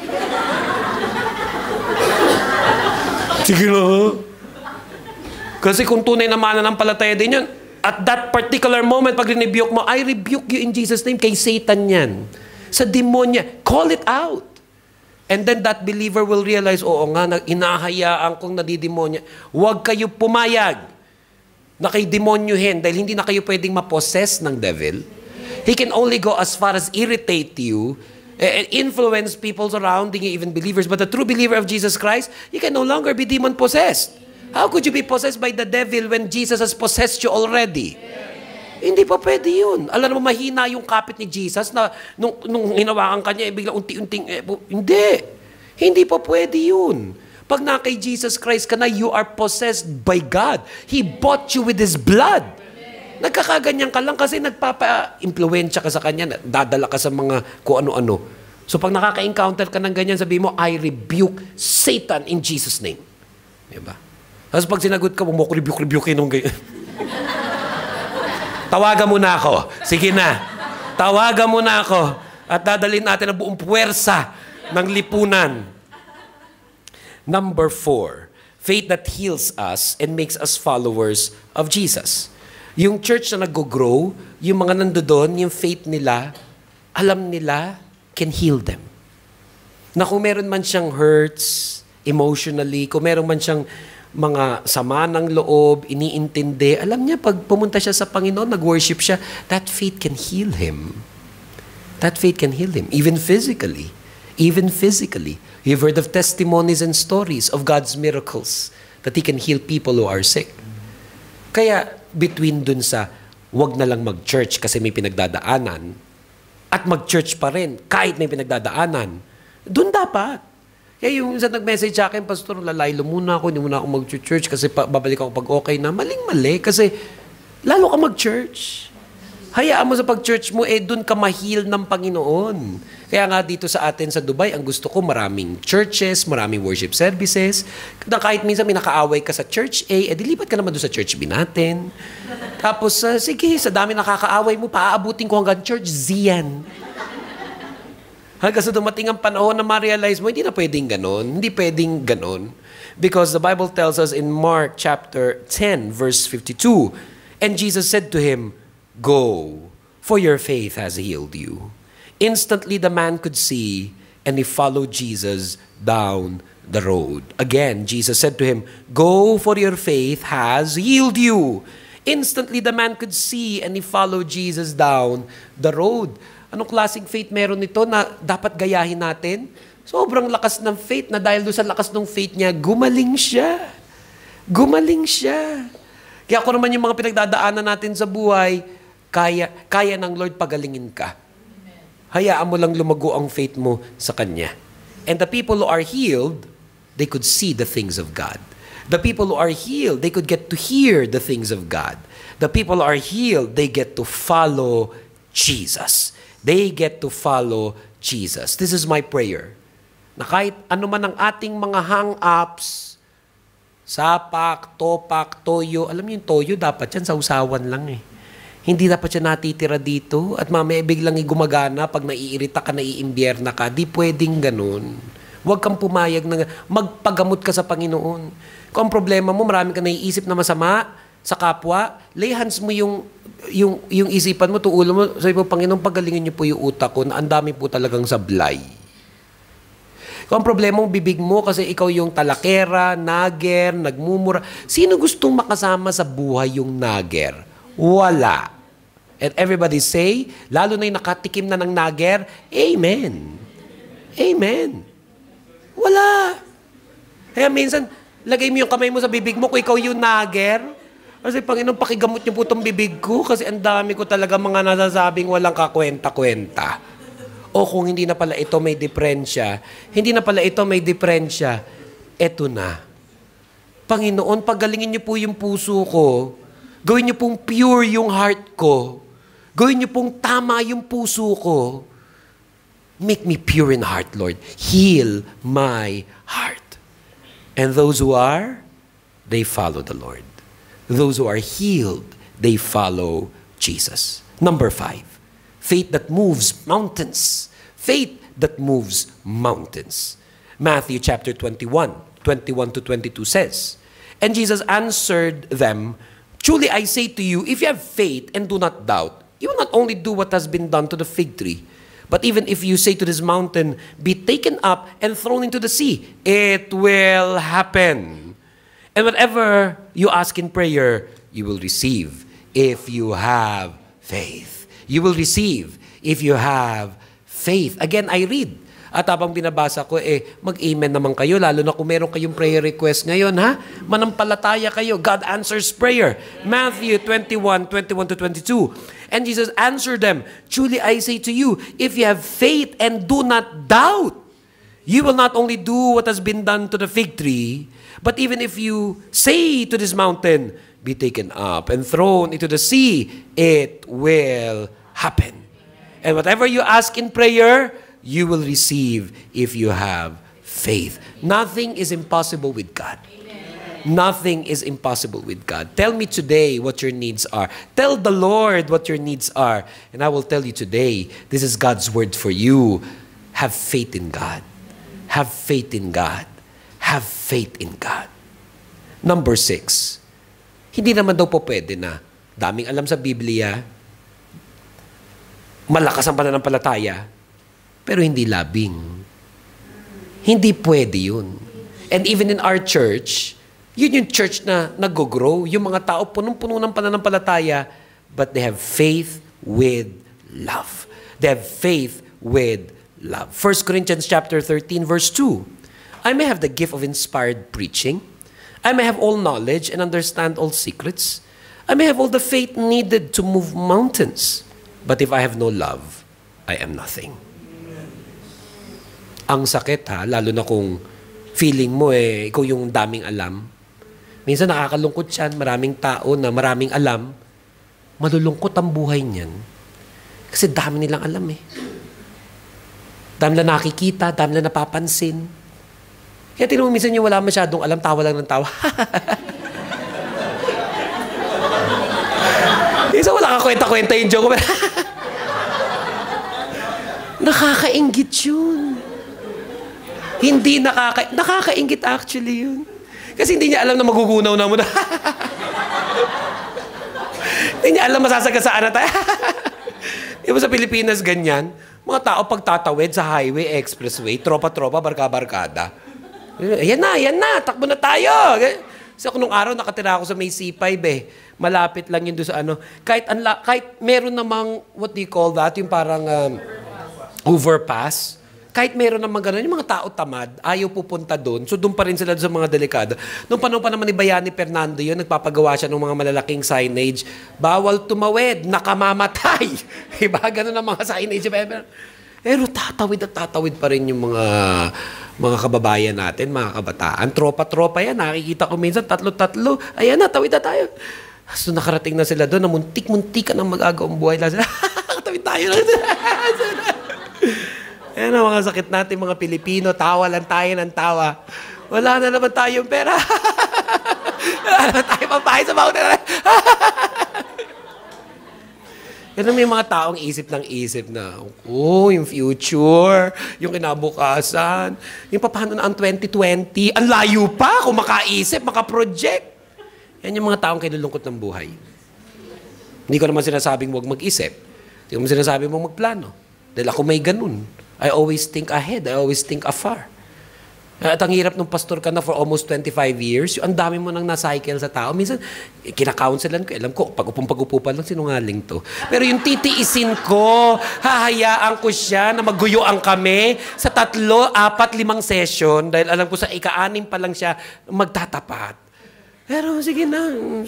Sige na ha. Kasi kung tunay na mananampalataya din yun, at that particular moment, pag rebuke mo, I rebuke you in Jesus' name, kay Satan yan. Sa demonya, call it out. And then that believer will realize, oo nga, inahayaan kong nadidemonya. Huwag kayo pumayag na kay demonyuhin dahil hindi na kayo pwedeng mapossess ng devil. He can only go as far as irritate you and influence people surrounding you, even believers. But the true believer of Jesus Christ, you can no longer be demon-possessed. How could you be possessed by the devil when Jesus has possessed you already? Yeah. Hindi pa pwede yun. Alam mo, mahina yung kapit ni Jesus na nung, nung hinawakan kanya, eh, bigla unti-unting, eh, hindi. Hindi pa pwede yun. Pag na kay Jesus Christ ka na, you are possessed by God. He bought you with His blood. Nagkakaganyan ka lang kasi nagpapa-impluensya ka sa kanya, dadala ka sa mga kung ano-ano. So pag nakaka-encounter ka ng ganyan, sabihin mo, I rebuke Satan in Jesus' name. Diba? Tapos pag sinagot ka, mo ko rebuke-rebuke nung ganyan. Tawagan mo na ako. Sige na. Tawagan mo na ako. At dadalhin natin ang buong puwersa ng lipunan. Number four, faith that heals us and makes us followers of Jesus. Yung church na nag-grow, yung mga nandoon, yung faith nila, alam nila, can heal them. Na kung meron man siyang hurts, emotionally, kung meron man siyang mga sama ng loob, iniintindi, alam niya, pag pumunta siya sa Panginoon, nag-worship siya, that faith can heal him. That faith can heal him, even physically. Even physically. You've heard of testimonies and stories of God's miracles that He can heal people who are sick. Kaya, between dun sa wag na lang mag-church kasi may pinagdadaanan at mag-church pa rin kahit may pinagdadaanan, dun dapat. Kaya yung isa nag-message sa akin, Pastor, lalaylo muna ako, hindi muna ako mag-church kasi pa, babalik ako pag okay na. Maling-mali kasi lalo ka mag-church. Hayaan mo sa pag-church mo, eh dun ka ma-heal ng Panginoon. Kaya nga dito sa atin sa Dubai, ang gusto ko maraming churches, maraming worship services. Na kahit minsan may nakaaway ka sa church A, eh dilipat ka naman doon sa church B natin. Tapos, uh, sige, sa dami nakakaaway mo, paaabutin ko hanggang church Z yan. Hanggang sa dumating ang panahon na ma-realize mo, hindi na pwedeng ganon. Hindi pwedeng ganon. Because the Bible tells us in Mark chapter ten, verse fifty-two, and Jesus said to him, go, for your faith has healed you. Instantly the man could see, and he followed Jesus down the road. Again, Jesus said to him, go, for your faith has healed you. Instantly the man could see, and he followed Jesus down the road. Anong klaseng faith meron nito na dapat gayahin natin? Sobrang lakas ng faith na dahil doon sa lakas ng faith niya, gumaling siya. Gumaling siya. Kaya ako naman yung mga pinagdadaanan natin sa buhay, kaya, kaya ng Lord pagalingin ka. Hayaan mo lang lumago ang faith mo sa Kanya. And the people who are healed, they could see the things of God. The people who are healed, they could get to hear the things of God. The people who are healed, they get to follow Jesus. They get to follow Jesus. This is my prayer. Na kahit ano man ang ating mga hang-ups, sapak, topak, toyo, alam niyo yung toyo, dapat yan sa usawan lang eh. Hindi dapat siya natitira dito at mamaya biglang gumagana pag naiirita ka, naiimbierna ka. Di pwedeng ganun. Huwag kang pumayag na magpagamot ka sa Panginoon. Kung ang problema mo, marami ka naiisip na masama sa kapwa, lay hands mo yung yung yung isipan mo, tuulo mo, sabi po, Panginoon, pagalingin niyo po yung utak ko na ang dami po talagang sablay. Kung ang problema mo, bibig mo kasi ikaw yung talakera, nager, nagmumura. Sino gustong makasama sa buhay yung nager? Wala. And everybody say, lalo na yung nakatikim na ng nager, Amen. Amen. Wala. Kaya minsan, lagay mo yung kamay mo sa bibig mo kung ikaw yung nager. Kasi, Panginoon, pakigamot niyo po itong bibig ko kasi ang dami ko talaga mga nasasabing walang kakwenta-kwenta. O kung hindi na pala ito may diferensya, hindi na pala ito may diferensya, eto na. Panginoon, pagalingin niyo po yung puso ko. Gawin niyo pong pure yung heart ko. Gawin niyo pong tama yung puso ko. Make me pure in heart, Lord. Heal my heart. And those who are, they follow the Lord. Those who are healed, they follow Jesus. Number five, faith that moves mountains. Faith that moves mountains. Matthew chapter twenty-one, twenty-one to twenty-two says, "And Jesus answered them, 'Truly I say to you, if you have faith and do not doubt, you will not only do what has been done to the fig tree, but even if you say to this mountain, be taken up and thrown into the sea, it will happen. And whatever you ask in prayer, you will receive if you have faith.'" You will receive if you have faith. Again, I read. At habang binabasa ko, eh, mag-amen naman kayo, lalo na kung meron kayong prayer request ngayon, ha? Manampalataya kayo. God answers prayer. Matthew twenty-one, twenty-one to twenty-two. "And Jesus answered them, 'Truly I say to you, if you have faith and do not doubt, you will not only do what has been done to the fig tree, but even if you say to this mountain, be taken up and thrown into the sea, it will happen. And whatever you ask in prayer, you will receive if you have faith." Nothing is impossible with God. Amen. Nothing is impossible with God. Tell me today what your needs are. Tell the Lord what your needs are. And I will tell you today, this is God's word for you. Have faith in God. Have faith in God. Have faith in God. Number six, hindi naman daw po pwede na daming alam sa Biblia, malakas ang pananampalataya, pero hindi labing. Hindi pwede yun. And even in our church, yun yung church na nag-grow. Yung mga tao punong-puno ng pananampalataya, but they have faith with love. They have faith with love. First Corinthians chapter thirteen, verse two. "I may have the gift of inspired preaching. I may have all knowledge and understand all secrets. I may have all the faith needed to move mountains. But if I have no love, I am nothing." Ang sakit ha, lalo na kung feeling mo eh, ikaw yung daming alam. Minsan nakakalungkot yan, maraming tao na maraming alam, malulungkot ang buhay niyan. Kasi dami nilang alam eh. Dami lang nakikita, dami lang napapansin. Kaya tingnan mo minsan yung wala masyadong alam, tawa lang ng tawa. Minsan wala ka kwenta-kwenta yung joke. Nakakainggit yun. Hindi nakaka... Nakakaingit actually yun. Kasi hindi niya alam na magugunaw na muna. Hindi niya alam masasagasaan na tayo. Di ba sa Pilipinas ganyan? Mga tao pagtatawid sa highway, expressway, tropa-tropa, barka-barkada. Ayan na, ayan na, takbo na tayo. Kasi ako nung araw nakatira ako sa may C five eh. Malapit lang yun doon sa ano. Kahit, anla, kahit meron namang, what do you call that? Yung parang um, overpass. Kahit meron naman gano'n, yung mga tao tamad, ayaw pupunta doon. So doon pa rin sila sa mga delikado. Noong panahon pa naman ni Bayani Fernando yun, nagpapagawa siya ng mga malalaking signage. Bawal tumawid, nakamamatay. Diba? Gano'n ang mga signage. Pero tatawid at tatawid pa rin yung mga mga kababayan natin, mga kabataan. Tropa-tropa yan. Nakikita ko minsan, tatlo-tatlo. Ayan na, tawid na tayo. So nakarating na sila doon, na muntik-muntikan ang mag-agawang buhay. Tawid tayo na. Ayan ang mga sakit natin, mga Pilipino. Tawa lang tayo ng tawa. Wala na naman tayong pera. Wala na naman tayo pampahay sa bawat na. Yan ang may mga taong isip ng isip na, oh, yung future, yung kinabukasan, yung paano na ang twenty twenty, ang layo pa kung makaisip, makaproject. Yan yung mga taong kinulungkot ng buhay. Hindi ko naman sinasabing huwag mag-isip. Hindi ko naman sinasabing huwag magplano. Dahil ako may ganun. I always think ahead. I always think afar. At ang hirap nung pastor ka na for almost twenty-five years, ang dami mo nang na-cycle sa tao. Minsan, kinakaunselan ko, alam ko, pag-upong-pag-upo pa lang, sinungaling to. Pero yung titiisin ko, hahayaan ko siya na maguyuan kami sa tatlo, apat, limang session, dahil alam ko sa ika-anim pa lang siya magtatapat. Pero sige na.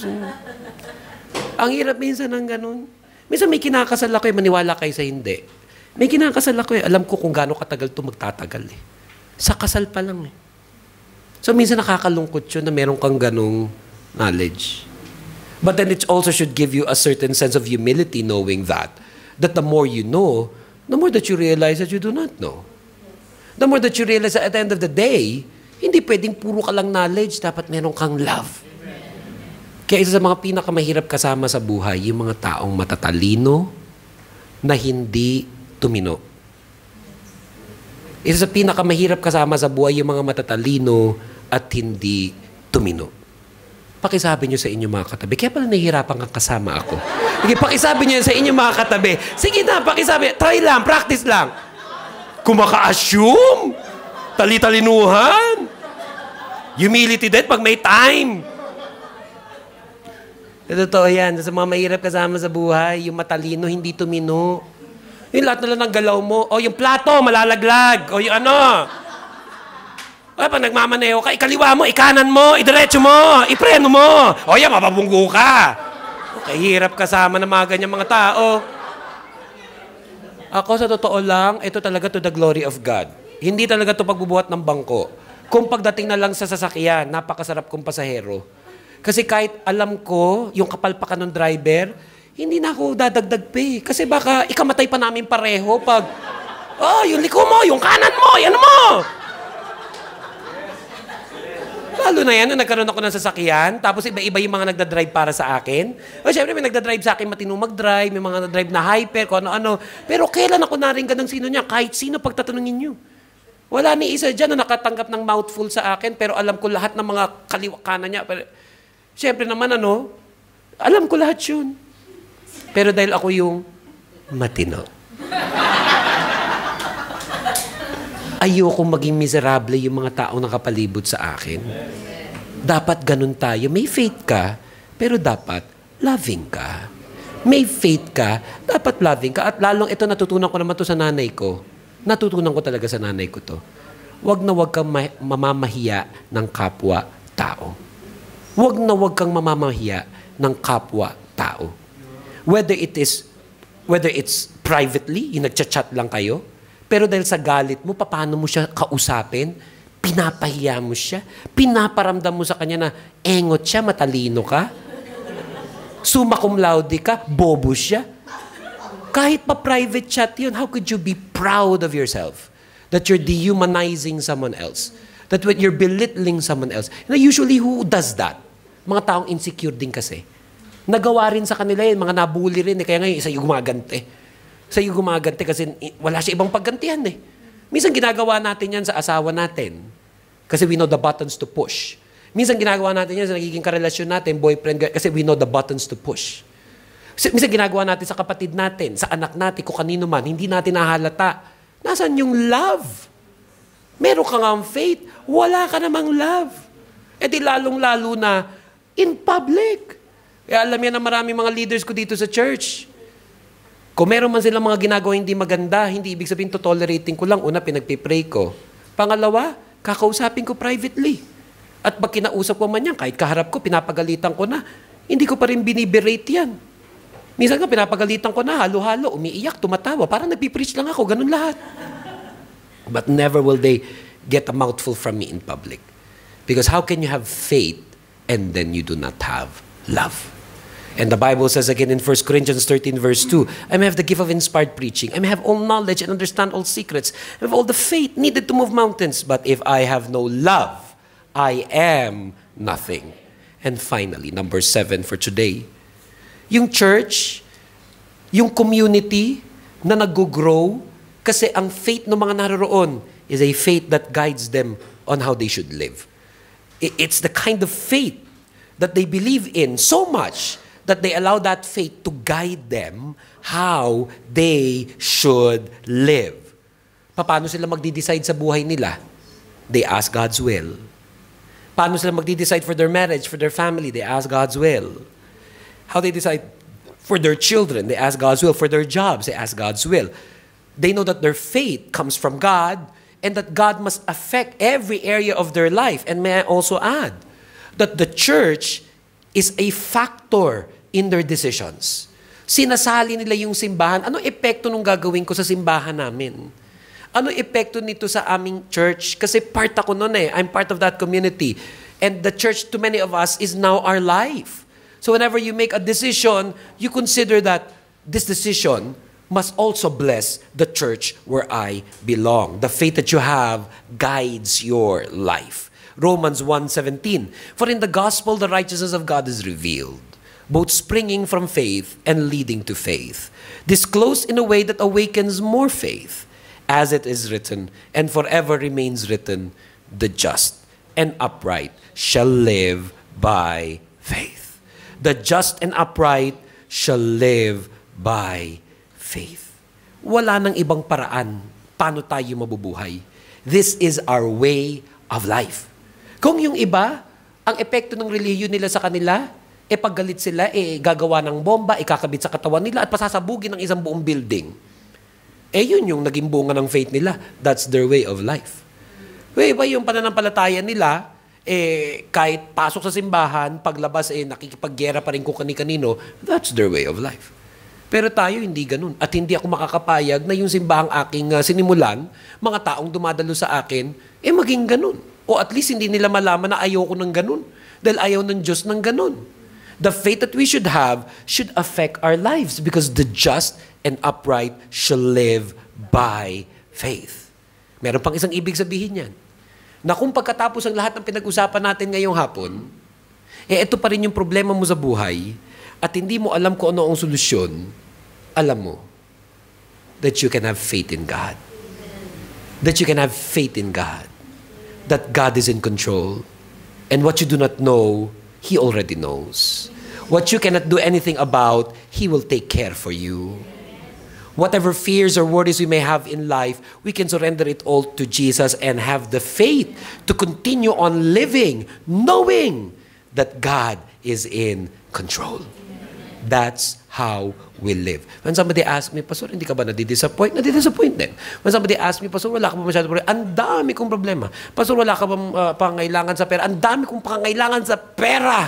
Ang hirap minsan ng ganun. Minsan may kinakasal ako, eh, maniwala kayo sa hindi. May kinakasal ako, eh, alam ko kung gaano katagal to magtatagal eh. Sa kasal pa lang eh. So minsan nakakalungkot yun na meron kang ganong knowledge. But then it also should give you a certain sense of humility knowing that. That the more you know, the more that you realize that you do not know. The more that you realize that at the end of the day, hindi pwedeng puro ka lang knowledge, dapat meron kang love. Kaya isa sa mga pinakamahirap kasama sa buhay, yung mga taong matatalino na hindi tumino. Isa sa pinakamahirap kasama sa buhay, yung mga matatalino at hindi tumino. Pakisabi nyo sa inyo mga katabi. Kaya pala nahihirapan kang kasama ako. Sige, pakisabi nyo sa inyo mga katabi. Sige na, pakisabi. Try lang, practice lang. Kung maka-assume, tali-talinuhan, humility din pag may time. Totoo yan. Sa mga mahirap kasama sa buhay, yung matalino, hindi tumino. Yung lahat na lang ng galaw mo. O yung plato, malalaglag. O yung ano. O pag nagmamaneho ka, ikaliwa mo, ikanan mo, idiretso mo, ipreno mo. O yan, mapabunggo ka. Okay, hirap kasama ng mga ganyang mga tao. Ako, sa totoo lang, ito talaga to the glory of God. Hindi talaga to pagbubuhat ng bangko. Kung pagdating na lang sa sasakyan, napakasarap kong pasahero. Kasi kahit alam ko, yung kapalpakan ng driver, hindi na ako dadagdag pa eh. Kasi baka ikamatay pa namin pareho pag, oh, yung liko mo, yung kanan mo, yan mo. Lalo na yan, nung nagkaroon ako ng sasakyan, tapos iba-iba yung mga nagdadrive para sa akin. O syempre, may nagdadrive sa akin, matinong mag-drive, may mga nagdadrive na hyper, kung ano-ano. Pero kailan ako naringgan ng sino niya? Kahit sino pagtatanungin niyo. Wala ni isa dyan na nakatanggap ng mouthful sa akin, pero alam ko lahat ng mga kaliwakanan niya. Pero, syempre naman, ano, alam ko lahat yun. Pero dahil ako yung matino. Ayoko maging miserable yung mga taong nakapalibot sa akin. Dapat ganun tayo. May faith ka, pero dapat loving ka. May faith ka, dapat loving ka. At lalong ito, natutunan ko naman to sa nanay ko. Natutunan ko talaga sa nanay ko to. Huwag na huwag kang ma- mamamahiya ng kapwa-tao. Huwag na huwag kang mamamahiya ng kapwa-tao. Whether it is, whether it's privately, yung nagchat-chat lang kayo, pero dahil sa galit mo, paano mo siya kausapin? Pinapahiya mo siya. Pinaparamdam mo sa kanya na engot siya, matalino ka. Summa cum laude ka, bobo siya. Kahit pa private chat yun, how could you be proud of yourself? That you're dehumanizing someone else. That when you're belittling someone else. You know, usually, who does that? Mga taong insecure din kasi. Nagawa rin sa kanila yun, mga nabully rin. Eh. Kaya ngayon, isa yung gumagante. Isa yung gumagante kasi wala siya ibang paggantihan eh. Minsan ginagawa natin yan sa asawa natin. Kasi we know the buttons to push. Minsan ginagawa natin yan sa nagiging karelasyon natin, boyfriend, kasi we know the buttons to push. Minsan ginagawa natin sa kapatid natin, sa anak natin, kung kanino man, hindi natin nahalata. Nasaan yung love? Meron ka nga ang faith, wala ka namang love. E di lalong-lalo na in public. Kaya alam yan na maraming mga leaders ko dito sa church. Kung meron man silang mga ginagawa hindi maganda, hindi ibig sabihin to tolerating ko lang. Una, pinagpipray ko. Pangalawa, kakausapin ko privately. At pag kinausap ko man yan, kahit kaharap ko, pinapagalitan ko na. Hindi ko pa rin biniberate yan. Minsan nga, pinapagalitan ko na, halo-halo, umiiyak, tumatawa. Parang nagpipreach lang ako, ganun lahat. But never will they get a mouthful from me in public. Because how can you have faith and then you do not have love? And the Bible says again in First Corinthians thirteen verse two, I may have the gift of inspired preaching. I may have all knowledge and understand all secrets. I have all the faith needed to move mountains. But if I have no love, I am nothing. And finally, number seven for today, yung church, yung community na nag-grow kasi ang faith ng mga naroroon is a faith that guides them on how they should live. It's the kind of faith that they believe in so much that they allow that faith to guide them how they should live. Paano sila magdi-decide sa buhay nila? They ask God's will. Paano sila magdi-decide for their marriage, for their family? They ask God's will. How they decide for their children? They ask God's will. For their jobs, they ask God's will. They know that their faith comes from God and that God must affect every area of their life. And may I also add that the church is a factor in their decisions. Sinasali nila yung simbahan. Ano epekto nung gagawin ko sa simbahan namin? Ano epekto nito sa aming church? Kasi part ako nun eh. I'm part of that community. And the church, to many of us, is now our life. So whenever you make a decision, you consider that this decision must also bless the church where I belong. The faith that you have guides your life. Romans one seventeen. For in the gospel the righteousness of God is revealed, both springing from faith and leading to faith, disclosed in a way that awakens more faith, as it is written, and forever remains written, the just and upright shall live by faith. The just and upright shall live by faith. Wala nang ibang paraan paano tayo mabubuhay. This is our way of life. Kung yung iba, ang epekto ng relihiyon nila sa kanila, e paggalit sila, e gagawa ng bomba, ikakabit sa katawan nila at pasasabugin ng isang buong building. Eh yun yung naging bunga ng faith nila. That's their way of life. Way ba yung pananampalataya nila, eh, kahit pasok sa simbahan, paglabas, eh, nakikipaggera pa rin kung kani-kanino, that's their way of life. Pero tayo, hindi ganun. At hindi ako makakapayag na yung simbahang aking uh, sinimulan, mga taong dumadalo sa akin, eh, maging ganun. O at least hindi nila malaman na ayoko ng ganun. Dahil ayaw ng Diyos ng ganun. The faith that we should have should affect our lives because the just and upright shall live by faith. Meron pang isang ibig sabihin yan. Na kung pagkatapos ang lahat ng pinag-usapan natin ngayong hapon, eh ito pa rin yung problema mo sa buhay at hindi mo alam kung ano ang solusyon, alam mo that you can have faith in God. That you can have faith in God. That God is in control. And what you do not know, He already knows. What you cannot do anything about, He will take care for you. Whatever fears or worries we may have in life, we can surrender it all to Jesus and have the faith to continue on living, knowing that God is in control. That's how we live. When somebody asks me, Pastor, hindi ka ba nadidisappoint? Nadidisappoint din. When somebody asks me, Pastor, wala ka ba masyadong problema? Ang dami kong problema. Pastor, wala ka ba uh, pangailangan sa pera? Ang dami kong pangailangan sa pera.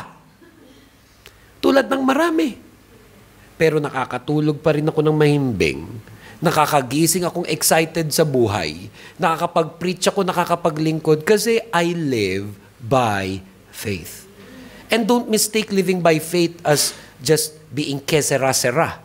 Tulad ng marami. Pero nakakatulog pa rin ako ng mahimbing. Nakakagising akong excited sa buhay. Nakakapag-preach ako, nakakapaglingkod kasi I live by faith. And don't mistake living by faith as just being kesera-sera.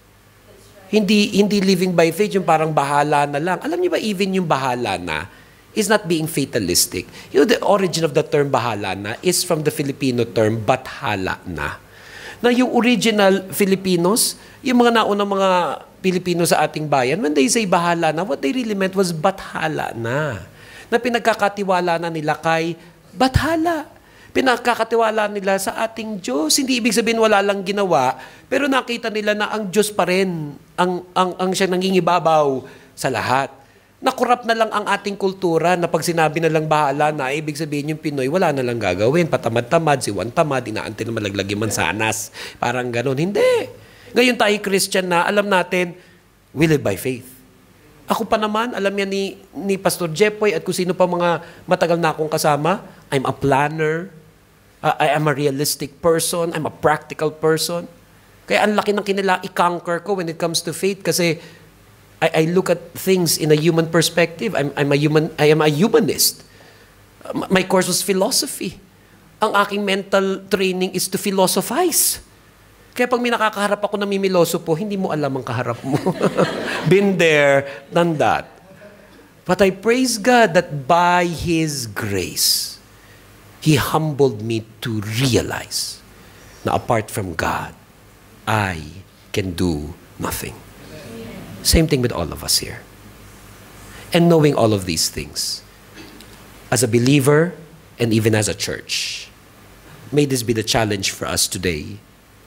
Hindi, hindi living by faith yung parang bahala na lang. Alam niyo ba, even yung bahala na is not being fatalistic. You know, the origin of the term bahala na is from the Filipino term bathala na. Na yung original Filipinos, yung mga naunang mga Pilipino sa ating bayan, when they say bahala na, what they really meant was bathala na. Na pinagkakatiwala na nila kay bathala. Pinagkakatiwala nila sa ating Diyos. Hindi ibig sabihin wala lang ginawa, pero nakita nila na ang Diyos pa rin ang, ang, ang siyang nangingibabaw sa lahat. Nakurap na lang ang ating kultura na pag sinabi na lang bahala na, ibig sabihin yung Pinoy, wala na lang gagawin. Patamad-tamad, siwan tamad, inaantin na malaglag yung mansanas. Parang ganun. Hindi. Ngayon tayo Christian na, alam natin, we live by faith. Ako pa naman, alam yan ni, ni Pastor Jepoy at kung sino pa mga matagal na akong kasama, I'm a planner, uh, I am a realistic person, I'm a practical person. Kaya ang laki ng kinila i-conquer ko when it comes to faith kasi I, I look at things in a human perspective. I'm, I'm a human, I am a humanist. My course was philosophy. Ang aking mental training is to philosophize. Kaya pag may nakakaharap ako na mimiloso po, hindi mo alam ang kaharap mo. Been there, done that. But I praise God that by His grace, He humbled me to realize na apart from God, I can do nothing. Same thing with all of us here. And knowing all of these things, as a believer and even as a church, may this be the challenge for us today.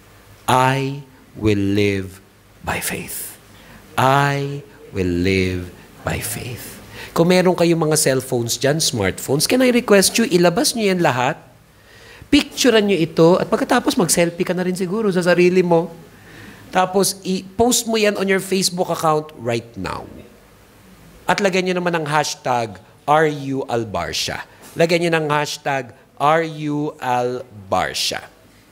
I will live by faith. I will live by faith. Kung meron kayong mga cellphones dyan, smartphones, can I request you, ilabas nyo yan lahat, picturean nyo ito, at pagkatapos mag-selfie ka na rin siguro sa sarili mo. Tapos, i-post mo yan on your Facebook account right now. At lagyan nyo naman ng hashtag R U Albarcia. Lagyan nyo ng hashtag R U Albarcia.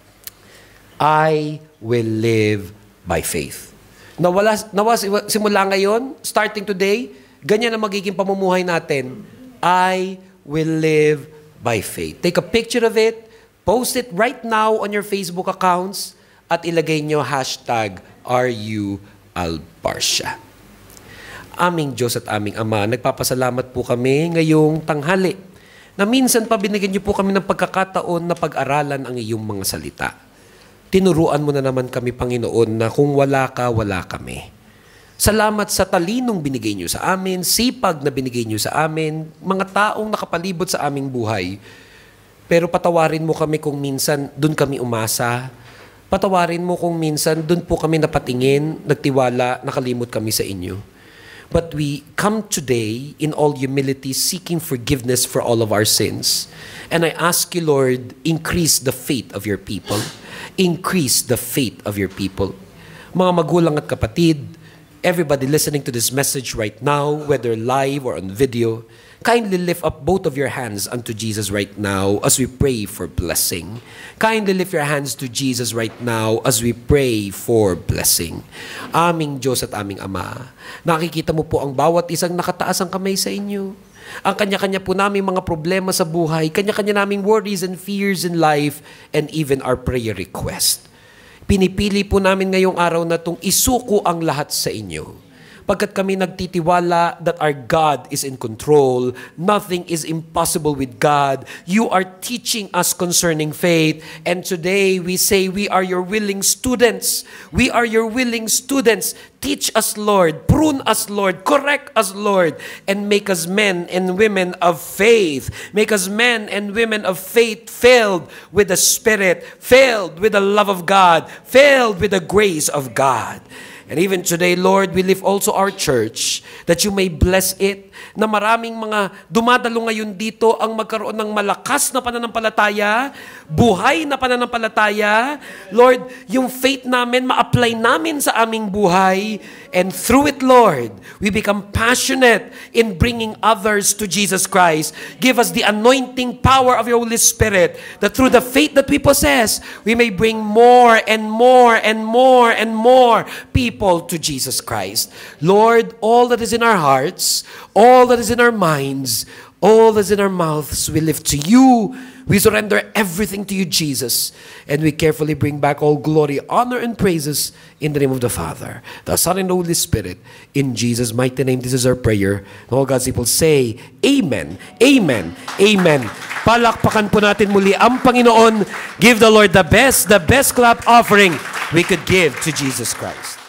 I will live by faith. Nawala, nawa, simula ngayon, starting today, ganyan ang magiging pamumuhay natin. I will live by faith. Take a picture of it, post it right now on your Facebook accounts, at ilagay nyo hashtag R U Albarcia. Aming Diyos at aming Ama, nagpapasalamat po kami ngayong tanghali na minsan pa binigyan niyo po kami ng pagkakataon na pag-aralan ang iyong mga salita. Tinuruan mo na naman kami, Panginoon, na kung wala ka, wala kami. Salamat sa talinong binigay niyo sa amin, sipag na binigay niyo sa amin, mga taong nakapalibot sa aming buhay. Pero patawarin mo kami kung minsan doon kami umasa. Patawarin mo kung minsan doon po kami napatingin, nagtiwala, nakalimot kami sa inyo. But we come today in all humility seeking forgiveness for all of our sins. And I ask you, Lord, increase the faith of your people. Increase the faith of your people. Mga magulang at kapatid, everybody listening to this message right now, whether live or on video, kindly lift up both of your hands unto Jesus right now as we pray for blessing. Kindly lift your hands to Jesus right now as we pray for blessing. Aming Diyos at aming Ama, nakikita mo po ang bawat isang nakataas ang kamay sa inyo. Ang kanya-kanya po namin mga problema sa buhay, kanya-kanya naming worries and fears in life, and even our prayer request. Pinipili po namin ngayong araw na itong isuko ang lahat sa inyo. Pagkat kami nagtitiwala that our God is in control, nothing is impossible with God. You are teaching us concerning faith, and today we say we are your willing students. We are your willing students. Teach us, Lord. Prune us, Lord. Correct us, Lord. And make us men and women of faith. Make us men and women of faith filled with the Spirit, filled with the love of God, filled with the grace of God. And even today, Lord, we lift also our church that you may bless it, na maraming mga dumadalo ngayon dito ang magkaroon ng malakas na pananampalataya, buhay na pananampalataya. Lord, yung faith namin, ma-apply namin sa aming buhay, and through it, Lord, we become passionate in bringing others to Jesus Christ. Give us the anointing power of your Holy Spirit, that through the faith that we possess, we may bring more and more and more and more people to Jesus Christ. Lord, all that is in our hearts, all that is in our minds, all that is in our mouths, we lift to you. We surrender everything to you, Jesus. And we carefully bring back all glory, honor, and praises in the name of the Father, the Son, and the Holy Spirit. In Jesus' mighty name, this is our prayer. And all God's people say, Amen, Amen, Amen. Palakpakan po natin muli ang Panginoon. Give the Lord the best, the best clap offering we could give to Jesus Christ.